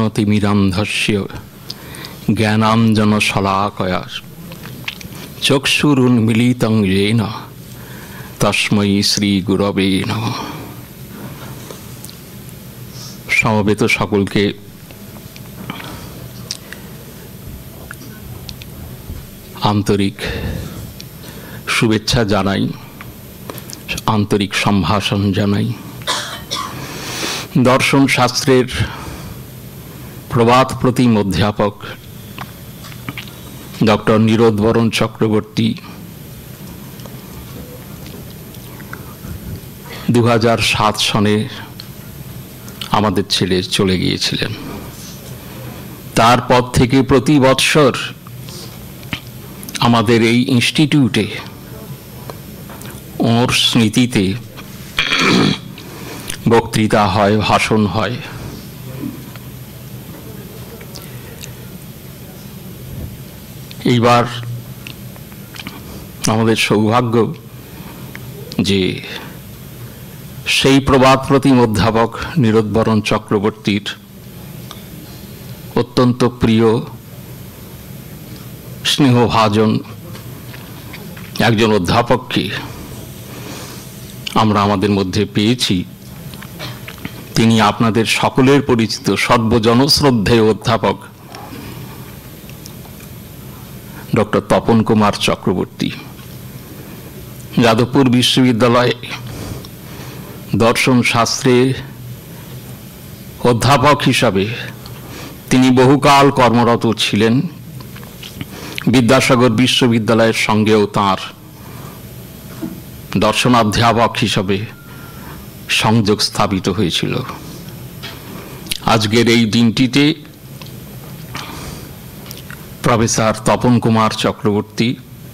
ज्ञानतिमिरान्धस्य ज्ञानाञ्जनशलाकया चक्षुरुन्मीलितं येन तस्मै श्रीगुरवे नमः। समवेत सकलके आंतरिक शुभेच्छा जानाई, आंतरिक सम्भाषण जानाई। दर्शन शास्त्रेर प्रभात प्रतिम अध्यापक डॉक्टर नीरोदबरण चक्रवर्ती 2007 सने आमादेर छेड़े चले गिয়েছিলেন। तारपर थेके प्रति बत्सर आमादेर এই ইনস্টিটিউটে ওর স্মৃতিতে বক্তৃতা হয়, ভাষণ হয়। এইবার আমাদের সৌভাগ্য যে সেই প্রবাদ প্রতিম অধ্যাপক নীরোদবরণ চক্রবর্তীর অত্যন্ত প্রিয় স্নেহভাজন একজন অধ্যাপককে আমরা আমাদের মধ্যে পেয়েছি। তিনি আপনাদের সকলের পরিচিত সর্বজনশ্রদ্ধেয় অধ্যাপক ডক্টর তপন কুমার চক্রবর্তী। যাদবপুর বিশ্ববিদ্যালয়ে দর্শন শাস্ত্রে অধ্যাপক হিসাবে তিনি বহুকাল কর্মরত ছিলেন। বিদ্যাসাগর বিশ্ববিদ্যালয়ের সঙ্গেও তাঁর দর্শনাধ্যাপক হিসাবে সংযোগ স্থাপিত হয়েছিল। আজকের এই দিনটিতে প্রফেসর তপন কুমার চক্রবর্তী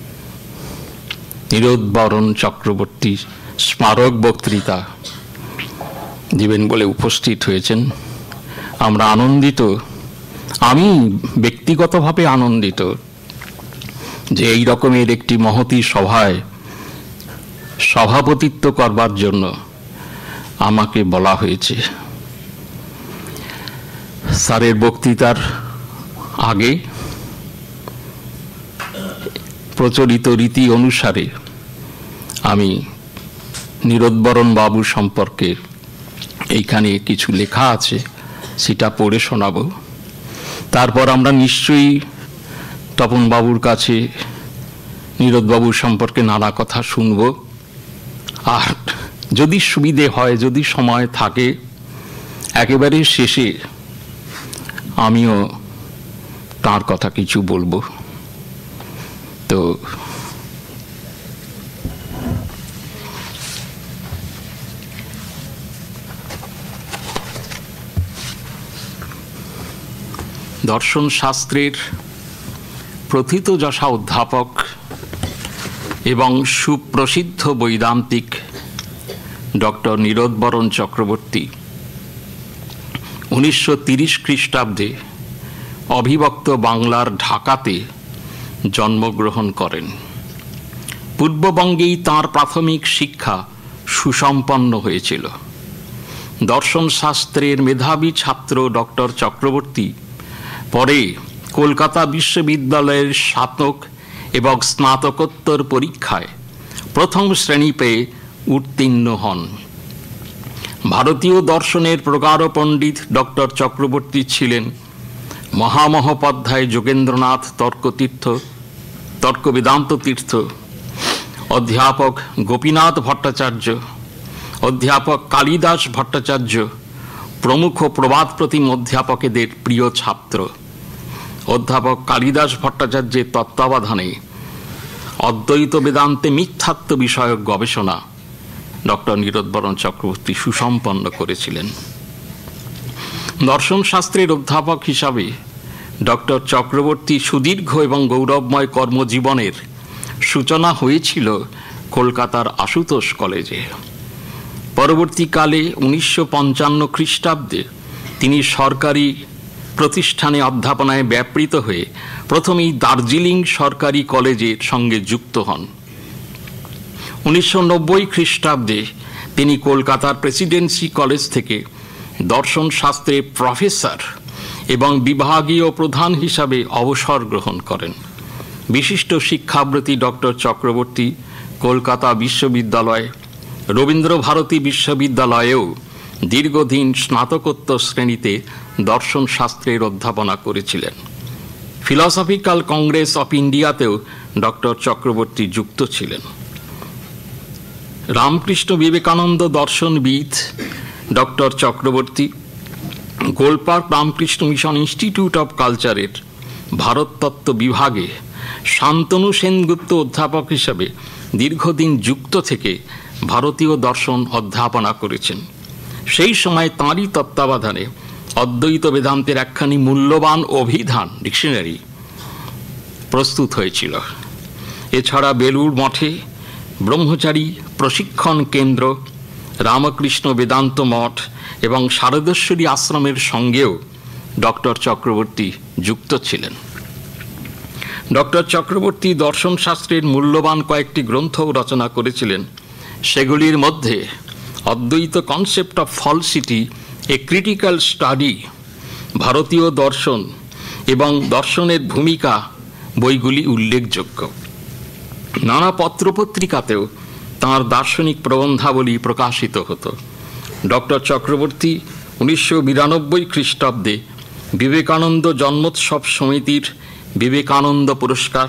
নীরোদবরণ চক্রবর্তী স্মারক বক্তৃতা দিবেন বলে উপস্থিত হয়েছেন। আমরা আনন্দিত, আমি ব্যক্তিগতভাবে আনন্দিত যে এই রকমের একটি মহতী সভায় সভাপতিত্ব করবার জন্য আমাকে বলা হয়েছে। স্যারের বক্তৃতার আগে প্রচলিত রীতি অনুসারে আমি নীরোদবরণ বাবু সম্পর্কে এইখানে কিছু লেখা আছে, সেটা পড়ে শোনাবো। তারপর আমরা নিশ্চয়ই তপন বাবুর কাছে নীরোদবাবু সম্পর্কে নানা কথা শুনব। আর যদি সুবিধে হয়, যদি সময় থাকে, একেবারে শেষে আমিও তার কথা কিছু বলবো। তো দর্শন শাস্ত্রের প্রথিতযশা অধ্যাপক এবং সুপ্রসিদ্ধ বৈদান্তিক ডক্টর নীরোদবরণ চক্রবর্তী 1930 খ্রিস্টাব্দে অবিভক্ত বাংলার ঢাকাতে জন্মগ্রহণ করেন। পূর্ববঙ্গেই তাঁর প্রাথমিক শিক্ষা সুসম্পন্ন হয়েছিল। দর্শন শাস্ত্রের মেধাবী ছাত্র ডক্টর চক্রবর্তী পরে কলকাতা বিশ্ববিদ্যালয়ের স্নাতক এবং স্নাতকোত্তর পরীক্ষায় প্রথম শ্রেণী পেয়ে উত্তীর্ণ হন। ভারতীয় দর্শনের প্রগাঢ় পণ্ডিত ডক্টর চক্রবর্তী ছিলেন মহামহোপাধ্যায় যোগেন্দ্রনাথ তর্ক বেদান্ত তীর্থ, অধ্যাপক গোপীনাথ ভট্টাচার্য, অধ্যাপক কালিদাস ভট্টাচার্য প্রমুখ প্রবাদ প্রতিম অধ্যাপকদের প্রিয় ছাত্র। অধ্যাপক কালিদাস ভট্টাচার্যের তত্ত্বাবধানে অদ্বৈত বেদান্তে মিথ্যাত্ব বিষয়ক গবেষণা ডক্টর নীরোদবরণ চক্রবর্তী সুসম্পন্ন করেছিলেন। দর্শন শাস্ত্রের অধ্যাপক হিসাবে ডক্টর চক্রবর্তী সুদীর্ঘ এবং গৌরবময় কর্মজীবনের সূচনা হয়েছিল কলকাতার আশুতোষ কলেজে। পরবর্তীকালে 1955 খ্রিস্টাব্দে তিনি সরকারি প্রতিষ্ঠানে অধ্যাপনায় ব্যাপৃত হয়ে প্রথমেই দার্জিলিং সরকারি কলেজের সঙ্গে যুক্ত হন। 1990 খ্রিস্টাব্দে তিনি কলকাতার প্রেসিডেন্সি কলেজ থেকে দর্শন শাস্ত্রে প্রফেসর এবং বিভাগীয় প্রধান হিসাবে অবসর গ্রহণ করেন। বিশিষ্ট শিক্ষাব্রতী ডক্টর চক্রবর্তী কলকাতা বিশ্ববিদ্যালয়, রবীন্দ্রভারতী বিশ্ববিদ্যালয়েও দীর্ঘদিন স্নাতকোত্তর শ্রেণীতে দর্শন শাস্ত্রের অধ্যাপনা করেছিলেন। ফিলসফিক্যাল কংগ্রেস অফ ইন্ডিয়াতেও ডক্টর চক্রবর্তী যুক্ত ছিলেন। রামকৃষ্ণ বিবেকানন্দ দর্শনবিদ doctor Chakraborty Golpark Ramakrishna mission institute of কালচারের ভারততত্ত্ব বিভাগে শান্তনু সেনগুপ্ত অধ্যাপক হিসাবে দীর্ঘদিন যুক্ত থেকে ভারতীয় দর্শন অধ্যাপনা করেছেন। সেই সময় তাঁরই তত্ত্বাবধানে অদ্বৈত বেদান্তের একখানি মূল্যবান অভিধান ডিকশনারি প্রস্তুত হয়েছিল। এছাড়া বেলুড় মঠে ব্রহ্মচারী প্রশিক্ষণ কেন্দ্র, রামকৃষ্ণ বেদান্ত মঠ এবং শারদেশ্বরী আশ্রমের সঙ্গেও ডক্টর চক্রবর্তী যুক্ত ছিলেন। ডক্টর চক্রবর্তী দর্শনশাস্ত্রের মূল্যবান কয়েকটি গ্রন্থ রচনা করেছিলেন। সেগুলির মধ্যে অদ্বৈত concept of falsity, a critical study, ভারতীয় দর্শন এবং দর্শনের ভূমিকা বইগুলি উল্লেখযোগ্য। নানা পত্রপত্রিকাতেও তাঁর দার্শনিক প্রবন্ধাবলী প্রকাশিত হতো। ডক্টর চক্রবর্তী 1992 খ্রিস্টাব্দে বিবেকানন্দ জন্মোৎসব সমিতির বিবেকানন্দ পুরস্কার,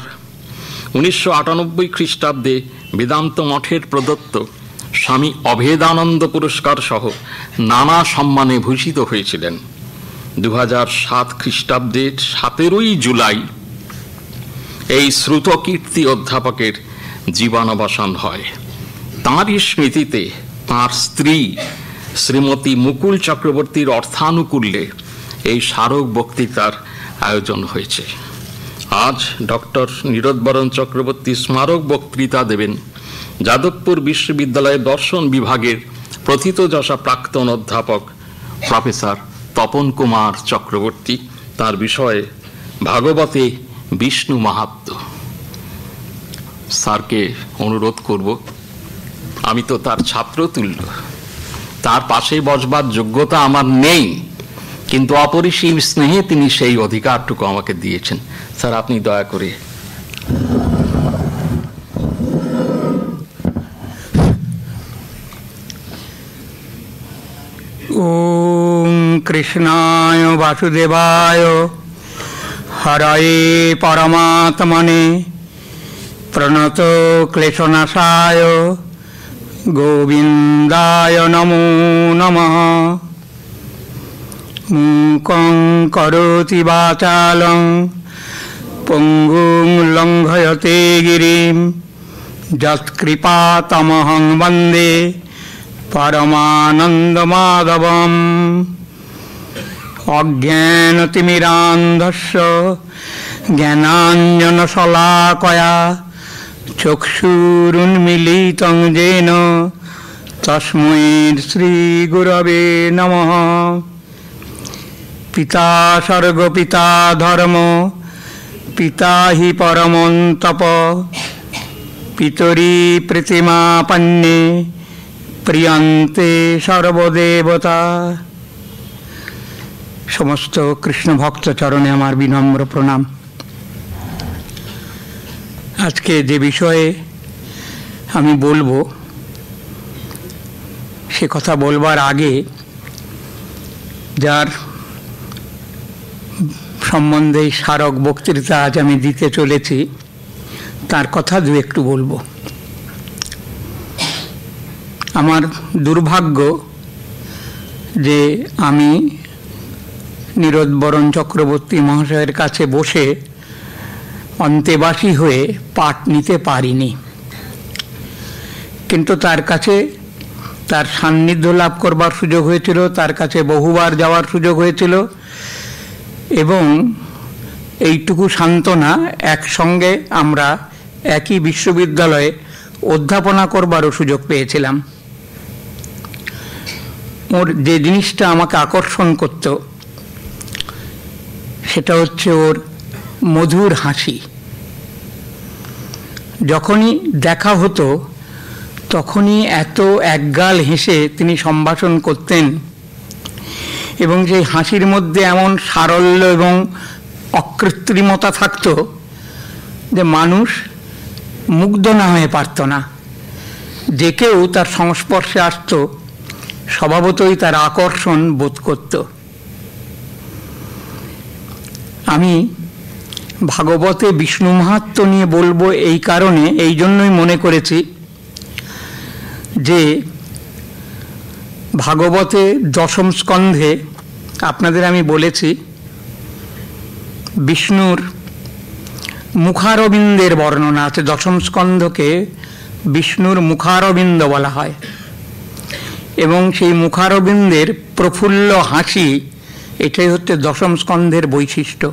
1998 খ্রিস্টাব্দে বেদান্ত মঠের প্রদত্ত স্বামী অভেদানন্দ পুরস্কার সহ নানা সম্মানে ভূষিত হয়েছিলেন। 2007 খ্রিস্টাব্দের 17 জুলাই এই শ্রুতকীর্তি অধ্যাপকের জীবনাবসান হয়। তাঁরই স্মৃতিতে তাঁর স্ত্রী শ্রীমতী মুকুল চক্রবর্তীর অর্থানুকূল্যে এই স্মারক বক্তৃতার আয়োজন হয়েছে। আজ ডক্টর নীরদবরণ চক্রবর্তী স্মারক বক্তৃতা দেবেন যাদবপুর বিশ্ববিদ্যালয়ের দর্শন বিভাগের প্রথিতযশা প্রাক্তন অধ্যাপক প্রফেসর তপন কুমার চক্রবর্তী। তার বিষয়ে ভাগবতে বিষ্ণু মাহাত্ম্য। স্যারকে অনুরোধ করব, আমি তো তার ছাত্র তুল্য, তার পাশে বসবার যোগ্যতা আমার নেই, কিন্তু অপরিসীম স্নেহে তিনি সেই অধিকারটুকু আমাকে দিয়েছেন। স্যার, আপনি দয়া করে। ওম কৃষ্ণায় বাসুদেবায় হরয়ে পরমাত্মনে প্রণত ক্লেশনাশায় গোবিন্দায় নমো নমঃ। মূকং করোতি বাচালং পঙ্গুং লঙ্ঘয়তে গিরিম যৎকৃপাতমহং বন্দে পরমানন্দমাধবম। অজ্ঞানতিমিরান্ধস্য জ্ঞানাঞ্জনশলাকয়া চক্ষুরুন্মিলিतं येन তস্मै শ্রীগুরবে নমঃ। পিতা স্বর্গ পিতা ধর্ম পিতা হি পরমং তপ পিতরি প্রীতিমা পন্নে প্রিয়ন্তে সর্বদেবতা। সমস্ত কৃষ্ণ ভক্ত চরণে আমার বিনম্র প্রণাম। আজকে যে বিষয়ে আমি বলবো সে কথা বলবার আগে যার সম্বন্ধে স্মারক বক্তৃতা আজ আমি দিতে চলেছি তার কথা দু একটু বলবো। আমার দুর্ভাগ্য যে আমি নীরদবরণ চক্রবর্তী মহাশয়ের কাছে বসে অন্তেবাসী হয়ে পাঠ নিতে পারিনি, কিন্তু তার কাছে তার সান্নিধ্য লাভ করবার সুযোগ হয়েছিল, তার কাছে বহুবার যাওয়ার সুযোগ হয়েছিল এবং এইটুকু সান্ত্বনা একসঙ্গে আমরা একই বিশ্ববিদ্যালয়ে অধ্যাপনা করবারও সুযোগ পেয়েছিলাম। ওর যে জিনিসটা আমাকে আকর্ষণ করত সেটা হচ্ছে ওর মধুর হাসি। যখনই দেখা হতো তখনই এত একগাল হেসে তিনি সম্ভাষণ করতেন এবং সেই হাসির মধ্যে এমন সারল্য এবং অকৃত্রিমতা থাকত যে মানুষ মুগ্ধ না হয়ে পারত না। যে কেউ তার সংস্পর্শে আসত স্বভাবতই তার আকর্ষণ বোধ করত। আমি ভাগবতে বিষ্ণু মাহাত্ম্য নিয়ে বলবো এই কারণে, এই জন্যই মনে করেছি যে ভাগবতে দশম স্কন্ধে আপনাদের আমি বলেছি বিষ্ণুর মুখারবিন্দের বর্ণনা আছে। দশম স্কন্ধকে বিষ্ণুর মুখারবিন্দ বলা হয় এবং সেই মুখারবিন্দের প্রফুল্ল হাসি, এটাই হচ্ছে দশম স্কন্ধের বৈশিষ্ট্য।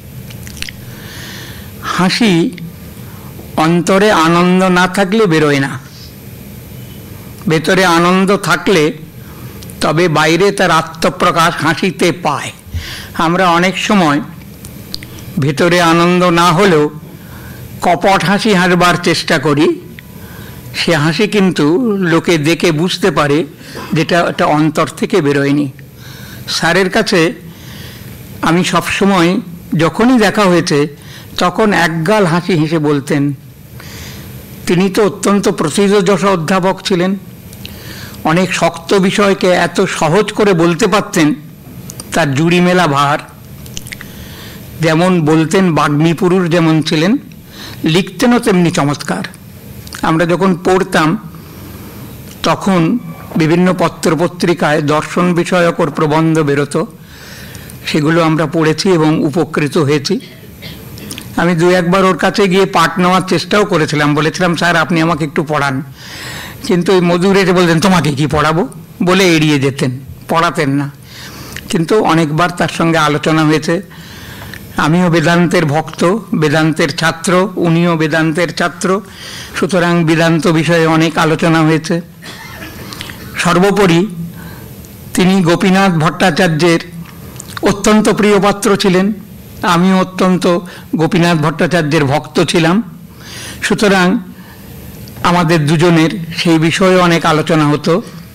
হাসি অন্তরে আনন্দ না থাকলে বেরোয় না, ভেতরে আনন্দ থাকলে তবে বাইরে তার আত্মপ্রকাশ হাসিতে পায়। আমরা অনেক সময় ভেতরে আনন্দ না হলেও কপট হাসি হাসবার চেষ্টা করি, সে হাসি কিন্তু লোকে দেখে বুঝতে পারে যেটা এটা অন্তর থেকে বেরোয়নি। স্যারের কাছে আমি সবসময় যখনই দেখা হয়েছে তখন একগাল হাসি হেসে বলতেন। তিনি তো অত্যন্ত প্রথিতযশা অধ্যাপক ছিলেন, অনেক শক্ত বিষয়কে এত সহজ করে বলতে পারতেন, তার জুড়ি মেলা ভার। যেমন বলতেন বাগ্মী পুরুষ যেমন ছিলেন, লিখতেনও তেমনি চমৎকার। আমরা যখন পড়তাম তখন বিভিন্ন পত্রপত্রিকায় দর্শন বিষয়ক ওর প্রবন্ধ বেরোতো, সেগুলো আমরা পড়েছি এবং উপকৃত হয়েছি। আমি দু একবার ওর কাছে গিয়ে পাঠ নেওয়ার চেষ্টাও করেছিলাম, বলেছিলাম স্যার আপনি আমাকে একটু পড়ান, কিন্তু ওই মধুর এসে বলতেন তোমাকে কি পড়াবো বলে এড়িয়ে যেতেন, পড়াতেন না। কিন্তু অনেকবার তার সঙ্গে আলোচনা হয়েছে। আমিও বেদান্তের ভক্ত, বেদান্তের ছাত্র, উনিও বেদান্তের ছাত্র, সুতরাং বেদান্ত বিষয়ে অনেক আলোচনা হয়েছে। সর্বোপরি তিনি গোপীনাথ ভট্টাচার্যের অত্যন্ত প্রিয় পাত্র ছিলেন, আমিও অত্যন্ত গোপীনাথ ভট্টাচার্যের ভক্ত ছিলাম। সুতরাং আমাদের দুজনের সেই বিষয়ে অনেক আলোচনা হতো।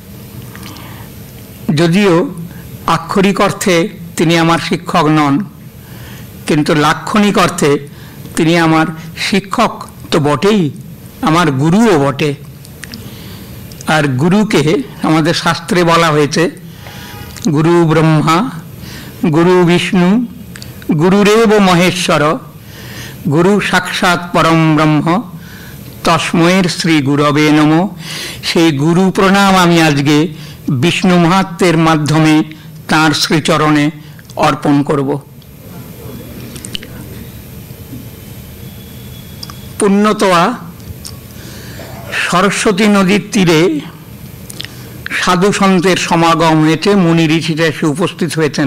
যদিও আক্ষরিক অর্থে তিনি আমার শিক্ষক নন, কিন্তু লাক্ষণিক অর্থে তিনি আমার শিক্ষক তো বটেই, আমার গুরুও বটে। আর গুরুকে আমাদের শাস্ত্রে বলা হয়েছে গুরু ব্রহ্মা গুরু বিষ্ণু গুরুরেব মহেশ্বর গুরু সাক্ষাৎ পরম ব্রহ্ম তস্মৈর শ্রী গুরবে নমঃ। সেই গুরু প্রণাম আমি আজকে বিষ্ণু মাহাত্ম্যের মাধ্যমে তাঁর শ্রীচরণে অর্পণ করব। পুণ্যতোয়া সরস্বতী নদীর তীরে সাধু সন্তের সমাগম হয়েছে, মুনি ঋষিরা এসে উপস্থিত হয়েছেন।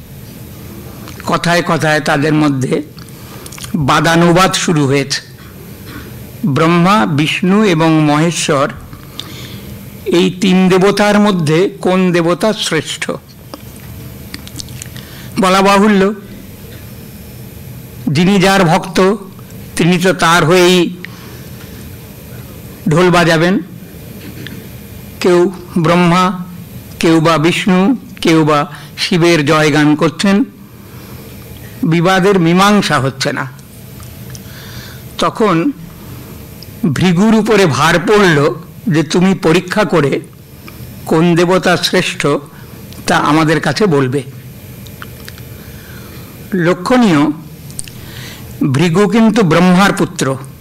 কথায় কথায় তাদের মধ্যে বাদানুবাদ শুরু হয়েছে। ব্রহ্মা, বিষ্ণু এবং মহেশ্বর এই তিন দেবতার মধ্যে কোন দেবতা শ্রেষ্ঠ বলা বাহুল্য। যিনি যার ভক্ত তিনি তো তার হয়েই ঢোল বাজাবেন, কেউ ব্রহ্মা, কেউ বা বিষ্ণু, কেউ বা শিবের জয়গান করছেন, বিবাদের মীমাংসা হচ্ছে না। তখন ভৃগুর উপরে ভার পড়ল যে তুমি পরীক্ষা করে কোন দেবতা শ্রেষ্ঠ তা আমাদের কাছে বলবে। লক্ষণীয়, ভৃগু কিন্তু ব্রহ্মার পুত্র,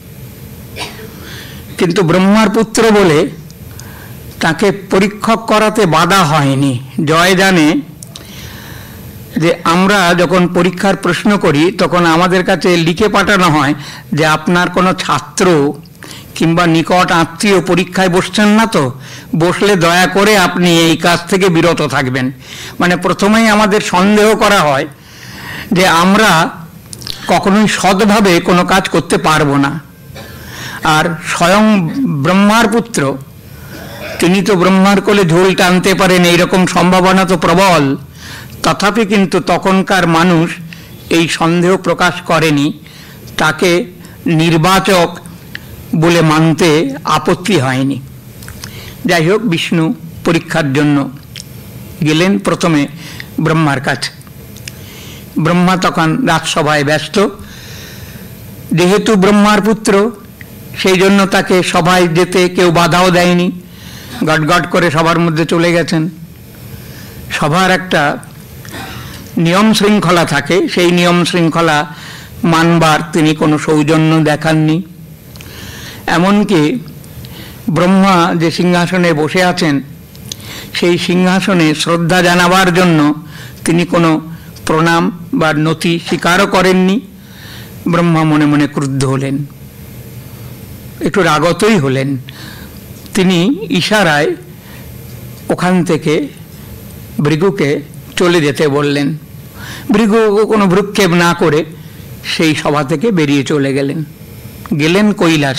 কিন্তু ব্রহ্মার পুত্র বলে তাকে পরীক্ষা করাতে বাধা হয়নি। জয় জানে যে আমরা যখন পরীক্ষার প্রশ্ন করি তখন আমাদের কাছে লিখে পাঠানো হয় যে আপনার কোনো ছাত্র কিংবা নিকট আত্মীয় পরীক্ষায় বসছেন না তো, বসলে দয়া করে আপনি এই কাজ থেকে বিরত থাকবেন। মানে প্রথমেই আমাদের সন্দেহ করা হয় যে আমরা কখনোই সৎভাবে কোনো কাজ করতে পারবো না। আর স্বয়ং ব্রহ্মার পুত্র, তিনি তো ব্রহ্মার কোলে ঝোল টানতে পারেন, এইরকম সম্ভাবনা তো প্রবল। তথাপি কিন্তু তখনকার মানুষ এই সন্দেহ প্রকাশ করেনি, তাকে নির্বাচক বলে মানতে আপত্তি হয়নি। যাই হোক, বিষ্ণু পরীক্ষার জন্য গেলেন। প্রথমে ব্রহ্মার কাছে। ব্রহ্মা তখন রাজসভায় ব্যস্ত। যেহেতু ব্রহ্মার পুত্র, সেই জন্য তাকে সভায় যেতে কেউ বাধাও দেয়নি, গটগট করে সবার মধ্যে চলে গেছেন। সবার একটা নিয়ম শৃঙ্খলা থাকে, সেই নিয়ম শৃঙ্খলা মানবার তিনি কোনো সৌজন্য দেখাননি। এমনকি ব্রহ্মা যে সিংহাসনে বসে আছেন, সেই সিংহাসনে শ্রদ্ধা জানাবার জন্য তিনি কোনো প্রণাম বা নতি স্বীকারও করেননি। ব্রহ্মা মনে মনে ক্রুদ্ধ হলেন, একটু রাগতই হলেন। তিনি ইশারায় ওখান থেকে ভৃগুকে চলে যেতে বললেন। ভৃগু কোনো ভ্রুক্ষেপ না করে সেই সভা থেকে বেরিয়ে চলে গেলেন। গেলেন কৈলাস,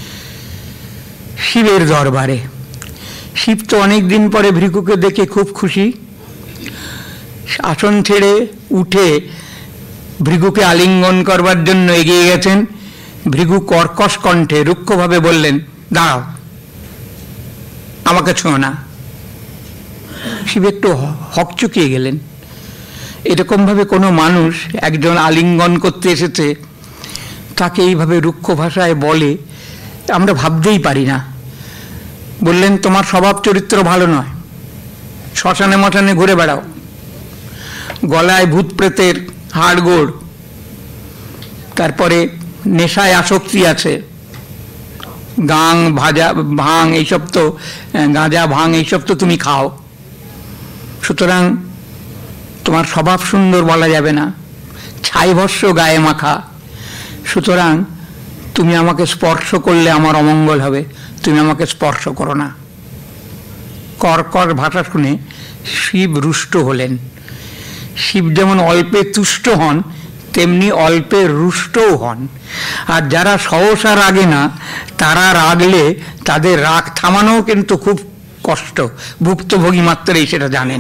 শিবের দরবারে। শিব তো অনেক দিন পরে ভৃগুকে দেখে খুব খুশি। আসন ছেড়ে উঠে ভৃগুকে আলিঙ্গন করবার জন্য এগিয়ে গেছেন। ভৃগু কর্কশ কণ্ঠে রুক্ষভাবে বললেন, দাঁড়াও, আমাকে ছোঁয় না। শিব একটু হকচকিয়ে গেলেন। এরকমভাবে কোনো মানুষ একজন আলিঙ্গন করতে এসেছে, তাকে এইভাবে রুক্ষ ভাষায় বলে, আমরা ভাবতেই পারি না। বললেন, তোমার স্বভাব চরিত্র ভালো নয়, শ্মশানে মশানে ঘুরে বেড়াও, গলায় ভূত প্রেতের হাড়গোড়, তারপরে নেশায় আসক্তি আছে, ভাং এইসব তো, গাঁজা ভাং এইসব তো তুমি খাও, সুতরাং তোমার স্বভাব সুন্দর বলা যাবে না, ছাই ভস্য গায়ে মাখা, সুতরাং তুমি আমাকে স্পর্শ করলে আমার অমঙ্গল হবে, তুমি আমাকে স্পর্শ করো না। কর্কর ভাষা শুনে শিব রুষ্ট হলেন। শিব যেমন অল্পে তুষ্ট হন, তেমনি অল্পে রুষ্টও হন। আর যারা সহসা রাগে না, তারা রাগলে তাদের রাগ থামানোও কিন্তু খুব কষ্ট, ভুক্তভোগী মাত্রই সেটা জানেন।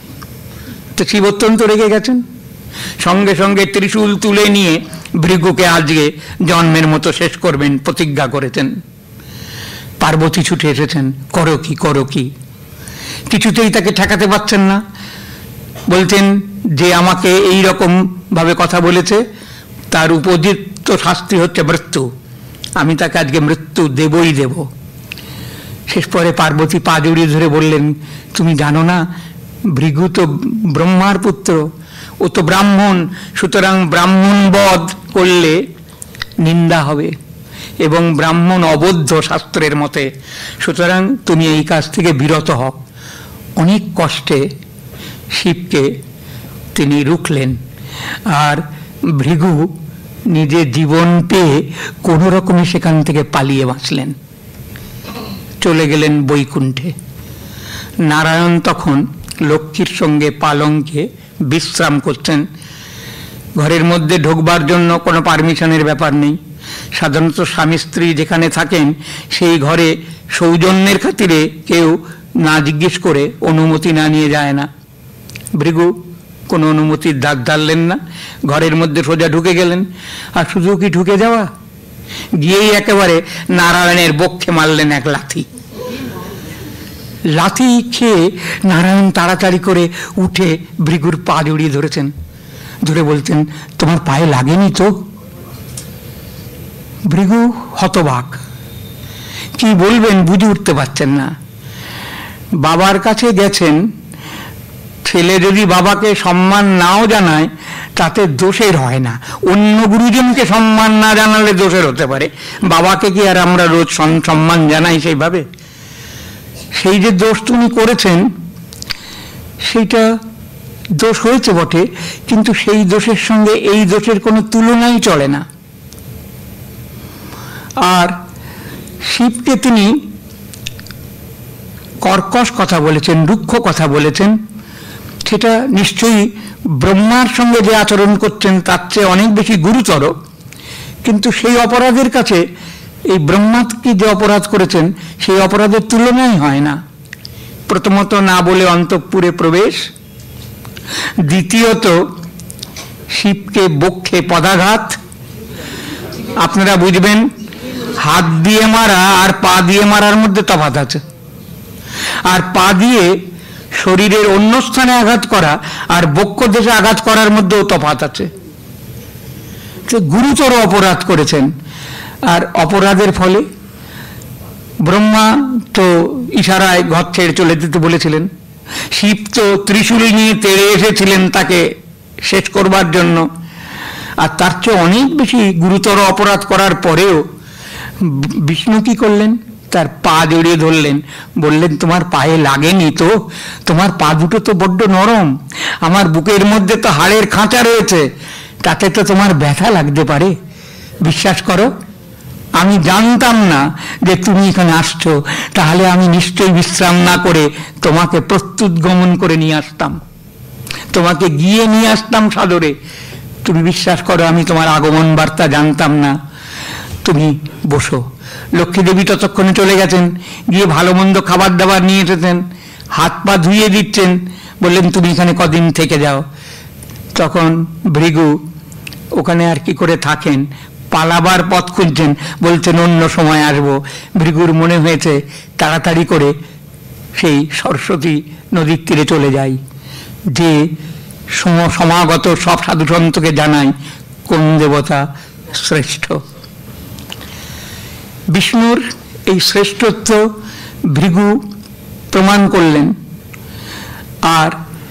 তো শিব অত্যন্ত রেগে গেছেন। সঙ্গে সঙ্গে ত্রিশূল তুলে নিয়ে ভৃগুকে আজকে জন্মের মতো শেষ করবেন প্রতিজ্ঞা করেছেন। পার্বতী ছুটে এসেছেন, করো কি করো কি। কিছুতেই তাকে ঠেকাতে পারছেন না। বলছেন যে আমাকে এই রকম ভাবে কথা বলেছে, তার উপযুক্ত শাস্তি হচ্ছে মৃত্যু, আমি তাকে আজকে মৃত্যু দেবই দেব। শেষ পরে পার্বতী পা জড়িয়ে ধরে বললেন, তুমি জানো না ভৃগু তো ব্রহ্মার পুত্র, ও তো ব্রাহ্মণ, সুতরাং ব্রাহ্মণ বধ করলে নিন্দা হবে এবং ব্রাহ্মণ অবদ্ধ শাস্ত্রের মতে, সুতরাং তুমি এই কাজ থেকে বিরত হও। অনেক কষ্টে শিবকে তিনি রুখলেন। আর ভৃগু নিজের জীবন পেয়ে কোনো রকমে সেখান থেকে পালিয়ে বাঁচলেন, চলে গেলেন বৈকুণ্ঠে। নারায়ণ তখন লক্ষ্মীর সঙ্গে পালঙ্কে বিশ্রাম করছেন। ঘরের মধ্যে ঢোকবার জন্য কোনো পারমিশনের ব্যাপার নেই। সাধারণত স্বামী স্ত্রী যেখানে থাকেন সেই ঘরে সৌজন্যের খাতিরে কেউ না জিজ্ঞেস করে অনুমতি না নিয়ে যায় না। ভৃগু কোনো অনুমতির দাগ ধারলেন না, ঘরের মধ্যে সোজা ঢুকে গেলেন। আর শুধু কি ঢুকে যাওয়া, গিয়েই একেবারে নারায়ণের বক্ষে মারলেন এক লাথি। লাথি খেয়ে নারায়ণ তাড়াতাড়ি করে উঠে ভৃগুর পা জড়িয়ে ধরেছেন, ধরে বলছেন, তোমার পায়ে লাগেনি তো? ভৃগু হতবাক, কি বলবেন বুঝে উঠতে পারছেন না। বাবার কাছে গেছেন, ছেলে যদি বাবাকে সম্মান নাও জানায় তাতে দোষের হয় না, অন্য গুরুজনকে সম্মান না জানালে দোষের হতে পারে, বাবাকে কি আর আমরা রোজ সম্মান জানাই সেইভাবে? সেই যে দোষ তুমি করেছেন সেইটা দোষ হয়েছে বটে, কিন্তু সেই দোষের সঙ্গে এই দোষের কোনো তুলনাই চলে না। আর শিবকে তিনি কর্কশ কথা বলেছেন, রুক্ষ কথা বলেছেন, সেটা নিশ্চয়ই ব্রহ্মার সঙ্গে যে আচরণ করছেন তার চেয়ে অনেক বেশি গুরুতর। কিন্তু সেই অপরাধের কাছে এই ব্রহ্মাকে যে অপরাধ করেছেন সেই অপরাধের তুলনাই হয় না। প্রথমত না বলে অন্তঃপুরে প্রবেশ, দ্বিতীয়ত শিবকে বক্ষে পদাঘাত। আপনারা বুঝবেন হাত দিয়ে মারা আর পা দিয়ে মারার মধ্যে তফাৎ আছে। আর পা দিয়ে শরীরের অন্য স্থানে আঘাত করা আর বক্ষ দেশে আঘাত করার মধ্যেও তফাৎ আছে। গুরুতর অপরাধ করেছেন, আর অপরাধের ফলে ব্রহ্মা তো ইশারায় ঘর ছেড়ে চলে যেতে বলেছিলেন, শিব তো ত্রিশূল নিয়ে তেড়ে এসেছিলেন তাকে শেষ করবার জন্য, আর তার চেয়ে অনেক বেশি গুরুতর অপরাধ করার পরেও বিষ্ণু কি করলেন? তার পা জড়িয়ে ধরলেন, বললেন তোমার পায়ে লাগেনি তো? তোমার পা দুটো তো বড্ড নরম, আমার বুকের মধ্যে তো হাড়ের খাঁচা রয়েছে, তাতে তো তোমার ব্যথা লাগতে পারে, বিশ্বাস করো। আমি জানতাম না যে তুমি এখানে আসছো, তাহলে আমি নিশ্চয়ই বিশ্রাম না করে তোমাকে প্রস্তুত গমন করে নিয়ে আসতাম, তোমাকে গিয়ে নিয়ে আসতাম সাদরে। তুমি বিশ্বাস করো আমি তোমার আগমন বার্তা জানতাম না। তুমি বসো। লক্ষ্মী দেবী ততক্ষণে চলে গেছেন, গিয়ে ভালো মন্দ খাবার দাবার নিয়ে এসেছেন, হাত পা ধুয়ে দিচ্ছেন, বললেন তুমি এখানে কদিন থেকে যাও। তখন ভৃগু ওখানে আর কি করে থাকেন, পালাবার পথ খুঁজছেন, বলছেন অন্য সময় আসবো। ভৃগুর মনে হয়েছে তাড়াতাড়ি করে সেই সরস্বতী নদীর তীরে চলে যাই, যে সমাগত সব সাধুসন্তকে জানাই কোন দেবতা শ্রেষ্ঠ। বিষ্ণুর এই শ্রেষ্ঠত্ব ভৃগু প্রমাণ করলেন, আর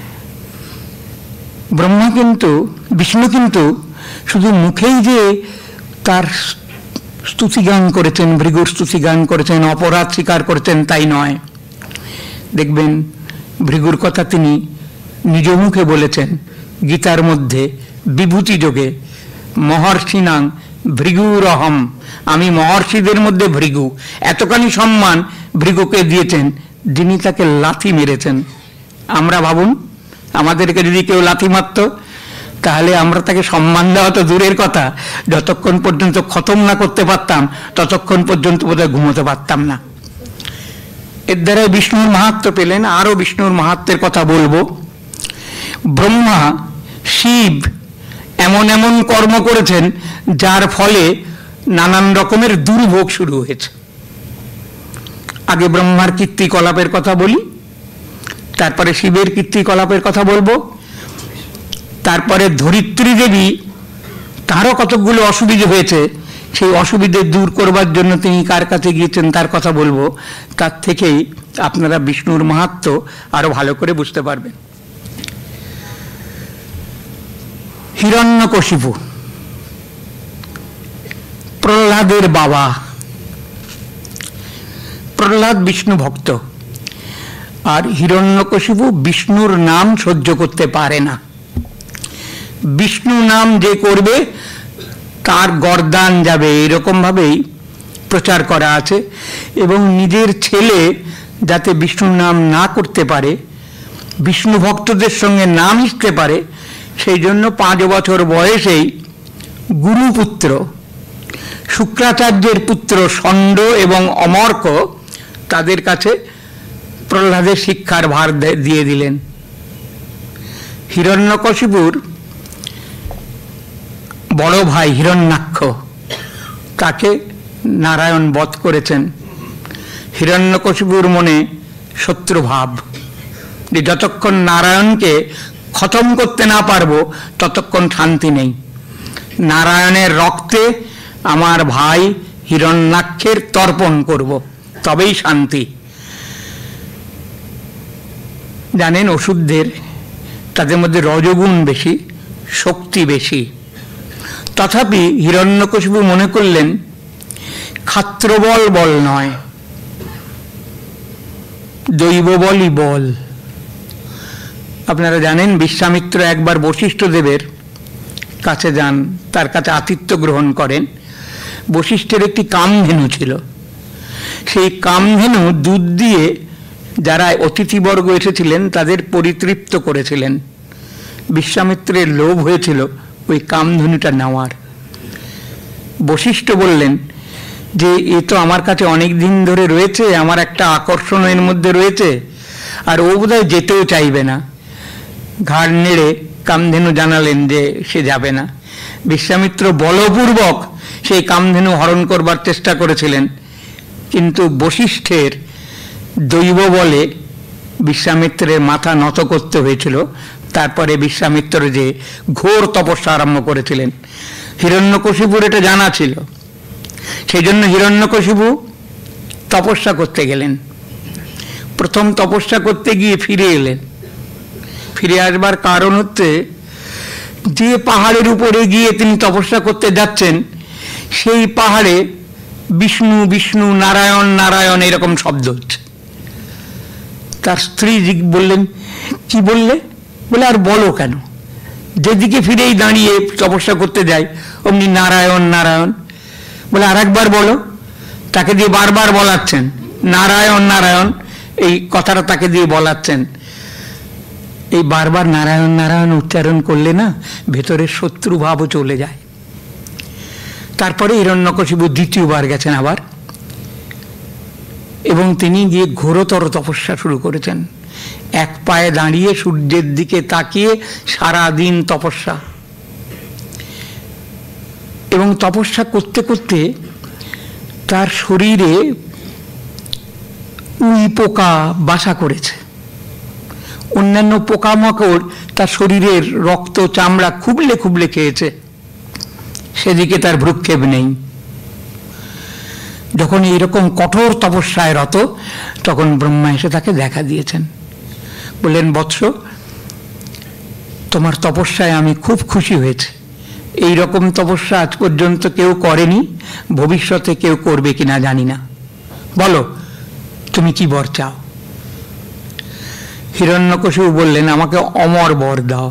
ব্রহ্মা কিন্তু বিষ্ণু কিন্তু শুধু মুখেই যে তার স্তুতিগান করেছেন, ভৃগুর স্তুতিগান করেছেন, অপরাধ স্বীকার করেছেন তাই নয়। দেখবেন ভৃগুর কথা তিনি নিজ মুখে বলেছেন গীতার মধ্যে বিভূতি যোগে, মহর্ষিনাং ভৃগুরহম, আমি মহর্ষিদের মধ্যে ভৃগু। এতখানি সম্মান ভৃগুকে দিয়েছেন যিনি তাকে লাথি মেরেছেন। আমরা ভাবুন, আমাদেরকে যদি কেউ লাথি মারত, তাহলে আমরা তাকে সম্মান দেওয়া তো দূরের কথা, যতক্ষণ পর্যন্ত খতম না করতে পারতাম ততক্ষণ পর্যন্ত বোধহয় ঘুমোতে পারতাম না। এর দ্বারা বিষ্ণুর মাহাত্ম্য পেলেন। আরো বিষ্ণুর মাহাত্ম্যের কথা বলবো। ব্রহ্মা, শিব এমন এমন কর্ম করেছেন যার ফলে নানান রকমের দুর্ভোগ শুরু হয়েছে। আগে ব্রহ্মার কীর্তিকলাপের কথা বলি, তারপরে শিবের কীর্তিকলাপের কথা বলবো, তারপরে ধরিত্রী দেবী তারও কতকগুলো অসুবিধে হয়েছে, সেই অসুবিধে দূর করবার জন্য তিনি কার কাছে গিয়েছেন তার কথা বলবো। তার থেকেই আপনারা বিষ্ণুর মাহাত্ম্য আরো ভালো করে বুঝতে পারবেন। হিরণ্যকশিপু প্রহ্লাদের বাবা। প্রহ্লাদ বিষ্ণু ভক্ত, আর হিরণ্যকশিপু বিষ্ণুর নাম সহ্য করতে পারে না। বিষ্ণু নাম যে করবে তার গর্দান যাবে, এরকম ভাবেই প্রচার করা আছে। এবং নিজের ছেলে যাতে বিষ্ণুর নাম না করতে পারে, বিষ্ণু ভক্তদের সঙ্গে না মিশতে পারে, সেই জন্য 5 বছর বয়সেই গুরুপুত্র শুক্রাচার্যের পুত্র ষণ্ড এবং অমর্ক তাদের কাছে প্রহ্লাদের শিক্ষার ভার দিয়ে দিলেন। হিরণ্যকশিপুর বড় ভাই হিরণ্যাক্ষ, তাকে নারায়ণ বধ করেছেন। হিরণ্যকশিপুর মনে শত্রুভাব, যে যতক্ষণ নারায়ণকে খতম করতে না পারবো ততক্ষণ শান্তি নেই। নারায়ণের রক্তে আমার ভাই হিরণ্যাক্ষের তর্পণ করব, তবেই শান্তি। জানেন অসুরদের তাদের মধ্যে রজগুণ বেশি, শক্তি বেশি। তথাপি হিরণ্যকশিপু মনে করলেন ক্ষাত্রবল বল নয়, দৈব বলই বল। আপনারা জানেন বিশ্বামিত্র একবার বশিষ্ঠ দেবের কাছে যান, তার কাছে আতিথ্য গ্রহণ করেন। বশিষ্ঠের একটি কামধেনু ছিল, সেই কামধেনু দুধ দিয়ে যারা অতিথিবর্গ এসেছিলেন তাদের পরিতৃপ্ত করেছিলেন। বিশ্বামিত্রের লোভ হয়েছিল ওই কামধেনুটা নেওয়ার। বশিষ্ঠ বললেন যে এ তো আমার কাছে অনেক দিন ধরে রয়েছে, আমার একটা আকর্ষণ এর মধ্যে রয়েছে, আর ও বোধহয় যেতেও চাইবে না। ঘাড় নেড়ে কামধেনু জানালেন যে সে যাবে না। বিশ্বামিত্র বলপূর্বক সেই কামধেনু হরণ করবার চেষ্টা করেছিলেন, কিন্তু বশিষ্ঠের দৈব বলে বিশ্বামিত্রের মাথা নত করতে হয়েছিল। তারপরে বিশ্বামিত্র যে ঘোর তপস্যা আরম্ভ করেছিলেন, হিরণ্যকশিপুর এটা জানা ছিল। সেই জন্য হিরণ্যকশিপু তপস্যা করতে গেলেন। প্রথম তপস্যা করতে গিয়ে ফিরে এলেন। ফিরে আসবার কারণ হচ্ছে, যে পাহাড়ের উপরে গিয়ে তিনি তপস্যা করতে যাচ্ছেন, সেই পাহাড়ে বিষ্ণু বিষ্ণু, নারায়ণ নারায়ণ এরকম শব্দ হচ্ছে। তার স্ত্রী বললেন, কি বললে? বলে, আর বলো কেন? যেদিকে ফিরেই দাঁড়িয়ে তপস্যা করতে যাই অমনি নারায়ণ নারায়ণ। বলে, আর একবার বলো। তাকে দিয়ে বারবার বলাচ্ছেন নারায়ণ নারায়ণ, এই কথাটা তাকে দিয়ে বলাচ্ছেন। এই বারবার নারায়ণ নারায়ণ উচ্চারণ করলে না ভেতরের শত্রুভাবও চলে যায়। তারপরে হিরণ্যকশিপু দ্বিতীয়বার গেছেন আবার, এবং তিনি গিয়ে ঘোরতর তপস্যা শুরু করেছেন। এক পায়ে দাঁড়িয়ে সূর্যের দিকে তাকিয়ে সারাদিন তপস্যা। এবং তপস্যা করতে করতে তার শরীরে উই পোকা বাসা করেছে। অন্যান্য পোকামাকড় তার শরীরের রক্ত চামড়া খুবলে খুবলে খেয়েছে, সেদিকে তার ভ্রুক্ষেপ নেই। যখন এইরকম কঠোর তপস্যায় রত, তখন ব্রহ্মা এসে তাকে দেখা দিয়েছেন। বললেন, বৎস, তোমার তপস্যায় আমি খুব খুশি হয়েছে। এই রকম তপস্যা আজ পর্যন্ত কেউ করেনি, ভবিষ্যতে কেউ করবে কিনা জানি না। বলো, তুমি কি বর চাও? হিরণ্যকশিপু বললেন, আমাকে অমর বর দাও।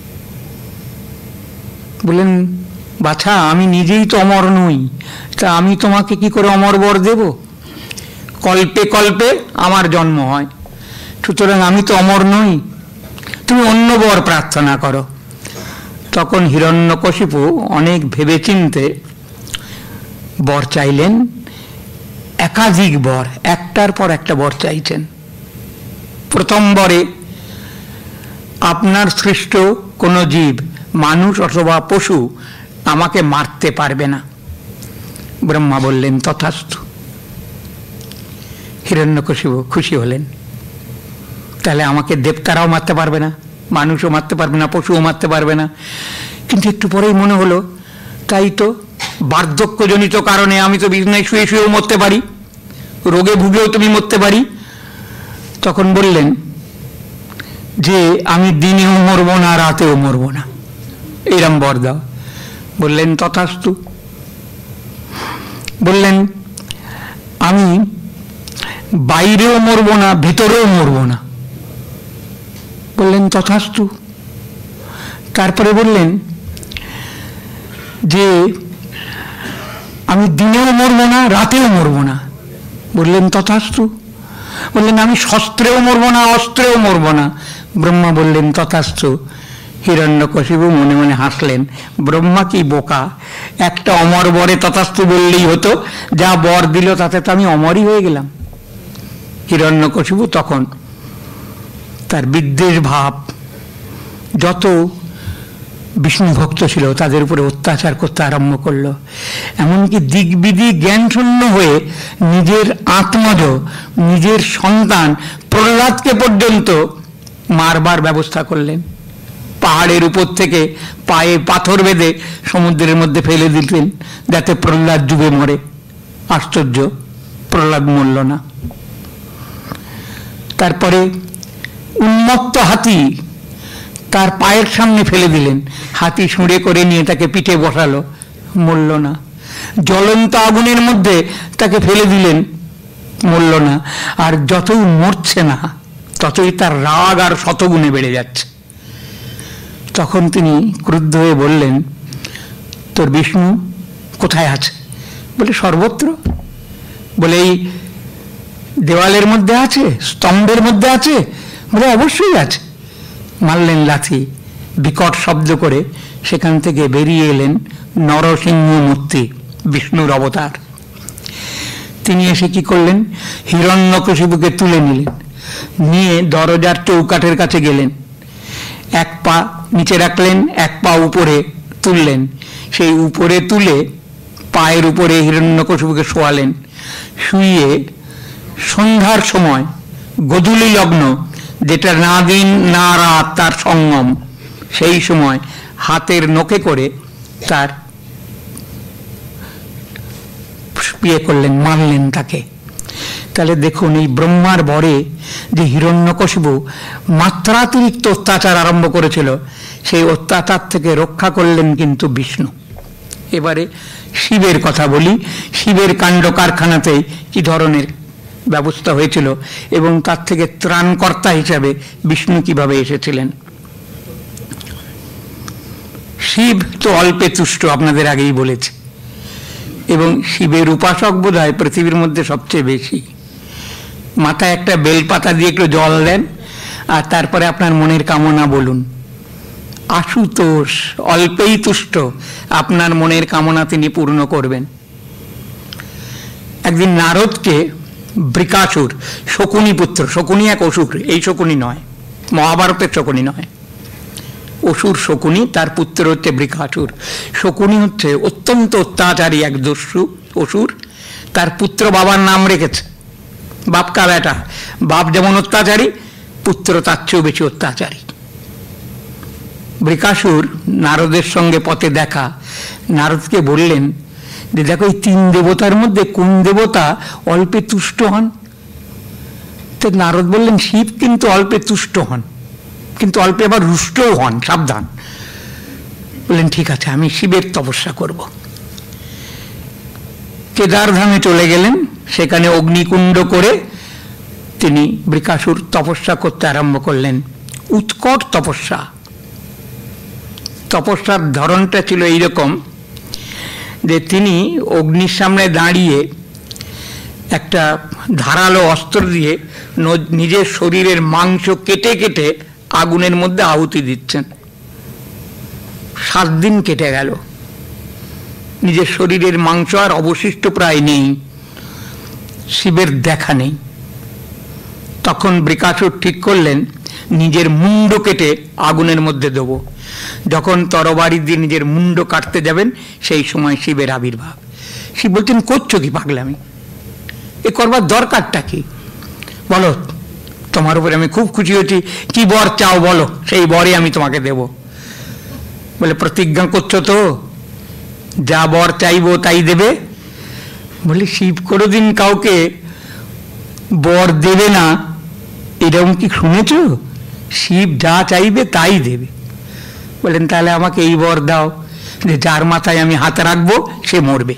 বললেন, বাছা, আমি নিজেই তো অমর নই, তা আমি তোমাকে কি করে অমর বর দেব? কল্পে কল্পে আমার জন্ম হয়, সুতরাং আমি তো অমর নই, তুমি অন্য বর প্রার্থনা করো। তখন হিরণ্যকশিপু অনেক ভেবেচিন্তে বর চাইলেন, একাধিক বর, একটার পর একটা বর চাইছেন। প্রথম বরে, আপনার সৃষ্ট কোনো জীব, মানুষ অথবা পশু, আমাকে মারতে পারবে না। ব্রহ্মা বললেন, তথাস্তু। হিরণ্যকশিপু খুশি হলেন, তাহলে আমাকে দেবতারাও মারতে পারবে না, মানুষও মারতে পারবে না, পশুও মারতে পারবে না। কিন্তু একটু পরেই মনে হলো, তাই তো, বার্ধক্যজনিত কারণে আমি তো বিছানায় শুয়ে শুয়েও মরতে পারি, রোগে ভুগেও তুমি মরতে পারি। তখন বললেন যে আমি দিনেও মরবো না, রাতেও মরবো না, এরম বর দাও। বললেন, তথাস্তু। বললেন, আমি বাইরেও মরবো না, ভিতরেও মরবো না। বললেন, তথাস্তু। তারপরে বললেন যে আমি দিনেও মরবো না, রাতেও মরবো না। বললেন, তথাস্তু। বললেন, আমি শস্ত্রেও মরবো না, অস্ত্রেও মরবো না। ব্রহ্মা বললেন, তথাস্তু। হিরণ্যকশিপু মনে মনে হাসলেন, ব্রহ্মা কি বোকা, একটা অমর বরে তথাস্তু বললেই হতো, যা বর দিল তাতে তো আমি অমরই হয়ে গেলাম। হিরণ্যকশিপু তখন তার বিদ্বেষ ভাব, যত বিষ্ণু ভক্ত ছিল তাদের উপরে অত্যাচার করতে আরম্ভ করলো। এমনকি দিগ্বিদিক জ্ঞান শূন্য হয়ে নিজের আত্মজ, নিজের সন্তান প্রহ্লাদকে পর্যন্ত মারবার ব্যবস্থা করলেন। পাহাড়ের উপর থেকে পায়ে পাথর বেঁধে সমুদ্রের মধ্যে ফেলে দিতেন, যাতে প্রহ্লাদ ডুবে মরে। আশ্চর্য, প্রহ্লাদ মরল না। তারপরে উন্মত্ত হাতি তার পায়ের সামনে ফেলে দিলেন, হাতি ছুঁড়ে করে নিয়ে তাকে পিঠে বসালো, মরল না। জ্বলন্ত আগুনের মধ্যে তাকে ফেলে দিলেন, মরল না। আর যতই মরছে না, ততই তার রাগ আর শতগুণে বেড়ে যাচ্ছে। তখন তিনি ক্রুদ্ধ হয়ে বললেন, তোর বিষ্ণু কোথায় আছে? বলে, সর্বত্র। বলে, এই দেওয়ালের মধ্যে আছে, স্তম্ভের মধ্যে আছে? বলে, অবশ্যই আছে। মারলেন লাথি, বিকট শব্দ করে সেখান থেকে বেরিয়ে এলেন নরসিংহ মূর্তি, বিষ্ণুর অবতার। তিনি এসে কি করলেন, হিরণ্যকশিপুকে তুলে নিলেন, নিয়ে দরজার চৌকাঠের কাছে গেলেন, এক পা নিচে রাখলেন, এক পা উপরে তুললেন, সেই উপরে তুলে পায়ের উপরে হিরণ্যকশিপুকে শোয়ালেন। শুইয়ে সন্ধ্যার সময়, গোধূলি লগ্ন, যেটা না দিন না রাত তার সঙ্গম, সেই সময় হাতের নখে করে তার বিয়ে করলেন, মারলেন তাকে। তাহলে দেখুন, এই ব্রহ্মার বরে যে হিরণ্যকশিপু মাত্রাতিরিক্ত অত্যাচার আরম্ভ করেছিল, সেই অত্যাচার থেকে রক্ষা করলেন কিন্তু বিষ্ণু। এবারে শিবের কথা বলি। শিবের কাণ্ড কারখানাতেই কি ধরনের ব্যবস্থা হয়েছিল এবং তার থেকে ত্রাণকর্তা হিসাবে বিষ্ণু কিভাবে এসেছিলেন। শিব তো অল্পে তুষ্ট, আপনাদের আগেই বলেছে, এবং শিবের উপাসক বোধহয় পৃথিবীর মধ্যে সবচেয়ে বেশি। মাথায় একটা বেলপাতা দিয়ে একটু জল দেন, আর তারপরে আপনার মনের কামনা বলুন। আশুতোষ, অল্পেই তুষ্ট, আপনার মনের কামনা তিনি পূর্ণ করবেন। একদিন নারদকে বৃকাসুর, শকুনি পুত্র, শকুনি এক অসুর, এই শকুনি নয়, মহাভারতের শকুনি নয়, অসুর শকুনি, তার পুত্র হচ্ছে বৃকাসুর। শকুনি হচ্ছে অত্যন্ত অত্যাচারী এক দস্যু অসুর। তার পুত্র বাবার নাম রেখেছে, বাপ কা বেটা। বাপ যেমন অত্যাচারী, পুত্র তার চেয়েও বেশি অত্যাচারী। বৃকাসুর নারদের সঙ্গে পথে দেখা, নারদকে বললেন যে দেখো, এই তিন দেবতার মধ্যে কোন দেবতা অল্পে তুষ্ট হন? তো নারদ বললেন, শিব কিন্তু অল্পে তুষ্ট হন, কিন্তু অল্পে আবার রুষ্টও হন, সাবধান। বললেন ঠিক আছে, আমি শিবের তপস্যা করব। কেদারধামে চলে গেলেন, সেখানে অগ্নিকুণ্ড করে তিনি বৃকাসুর তপস্যা করতে আরম্ভ করলেন। উৎকট তপস্যা। তপস্যার ধরনটা ছিল এইরকম যে তিনি অগ্নির সামনে দাঁড়িয়ে একটা ধারালো অস্ত্র দিয়ে নিজের শরীরের মাংস কেটে কেটে আগুনের মধ্যে আহুতি দিচ্ছেন। 7 দিন কেটে গেল, নিজের শরীরের মাংস আর অবশিষ্ট প্রায় নেই, শিবের দেখা নেই। তখন বৃকাসুর ঠিক করলেন নিজের মুন্ড কেটে আগুনের মধ্যে দেব। যখন তরবারি দিয়ে নিজের মুন্ড কাটতে যাবেন, সেই সময় শিবের আবির্ভাব। শিব বলছেন, করছো কি পাগলামি? এ করবার দরকারটা কি? বলো, তোমার উপরে আমি খুব খুশি হয়েছি, কি বর চাও বলো, সেই বরে আমি তোমাকে দেব। বলে, প্রতিজ্ঞা করছো তো যা বর চাইবো তাই দেবে? বলে, শিব কোনোদিন কাউকে বর দেবে না এরকম কি শুনেছ? শিব যা চাইবে তাই দেবে। বলেন, তাহলে আমাকে এই বর দাও যে যার মাথায় আমি হাত রাখবো সে মরবে।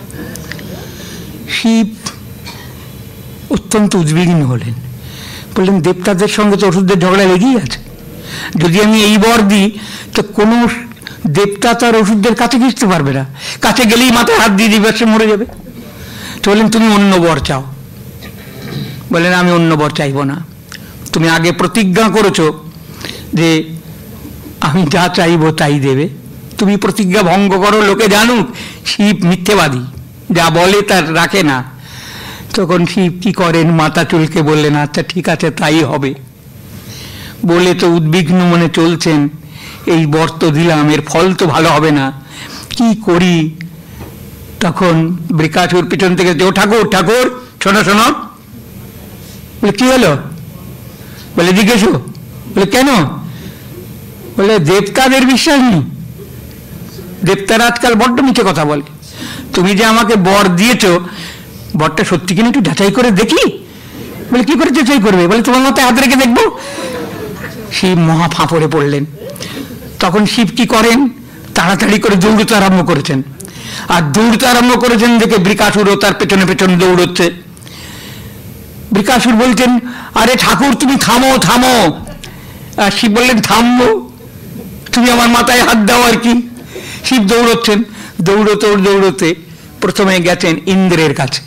শিব অত্যন্ত উদ্বিগ্ন হলেন, বললেন, দেবতাদের সঙ্গে তো ওষুধের ঝগড়া লেগেই আছে, যদি আমি এই বর দিই তো কোনো দেবতা তার ওষুধের কাছে ঘিসতে পারবে না, কাছে গেলেই মাথায় হাত দিয়ে দিবে, সে মরে যাবে। তো বললেন, তুমি অন্য বর চাও। বলেন, আমি অন্য বর চাইব না, তুমি আগে প্রতিজ্ঞা করেছো যে আমি যা চাইবো তাই দেবে, তুমি প্রতিজ্ঞা ভঙ্গ করো, লোকে জানুক শিব মিথ্যেবাদী, যা বলে তার রাখে না। তখন শিব কি করেন, মাথা চুলকে বললেন, আচ্ছা ঠিক আছে তাই হবে। বলে তো উদ্বিগ্ন মনে চলছেন, এই বর তো দিলাম, এর ফল তো ভালো হবে না, কি করি? তখন বৃকাসুর পিছন থেকে, ও ঠাকুর ঠাকুর শোনো শোনো। বলে, কি হলো? বলে, জিজ্ঞেস। বলে, কেন? বলে, দেবতাদের বিশ্বাস নেই, দেবতারা আজকাল বড্ড মিথ্যে কথা বলে, তুমি যে আমাকে বর দিয়েছ বরটা সত্যি কিনা একটু যাচাই করে দেখি। বলে, কি করে যাচাই করবে? বলে, তোমার মাথায় হাত রেখে দেখবো। শিব মহা ফাঁপড়ে পড়লেন। তখন শিব কি করেন, তাড়াতাড়ি করে দৌড়তে আরম্ভ করেছেন, আর দৌড়তে আরম্ভ করেছেন দেখে বৃকাসুরও তার পেছনে পেছনে দৌড়চ্ছে। বৃকাসুর বলছেন, আরে ঠাকুর তুমি থামো থামো। আর শিব বললেন, থামবো? তুমি আমার মাথায় হাত দাও আর কি। শিব দৌড়চ্ছেন, দৌড়তে দৌড়তে প্রথমে গেছেন ইন্দ্রের কাছে।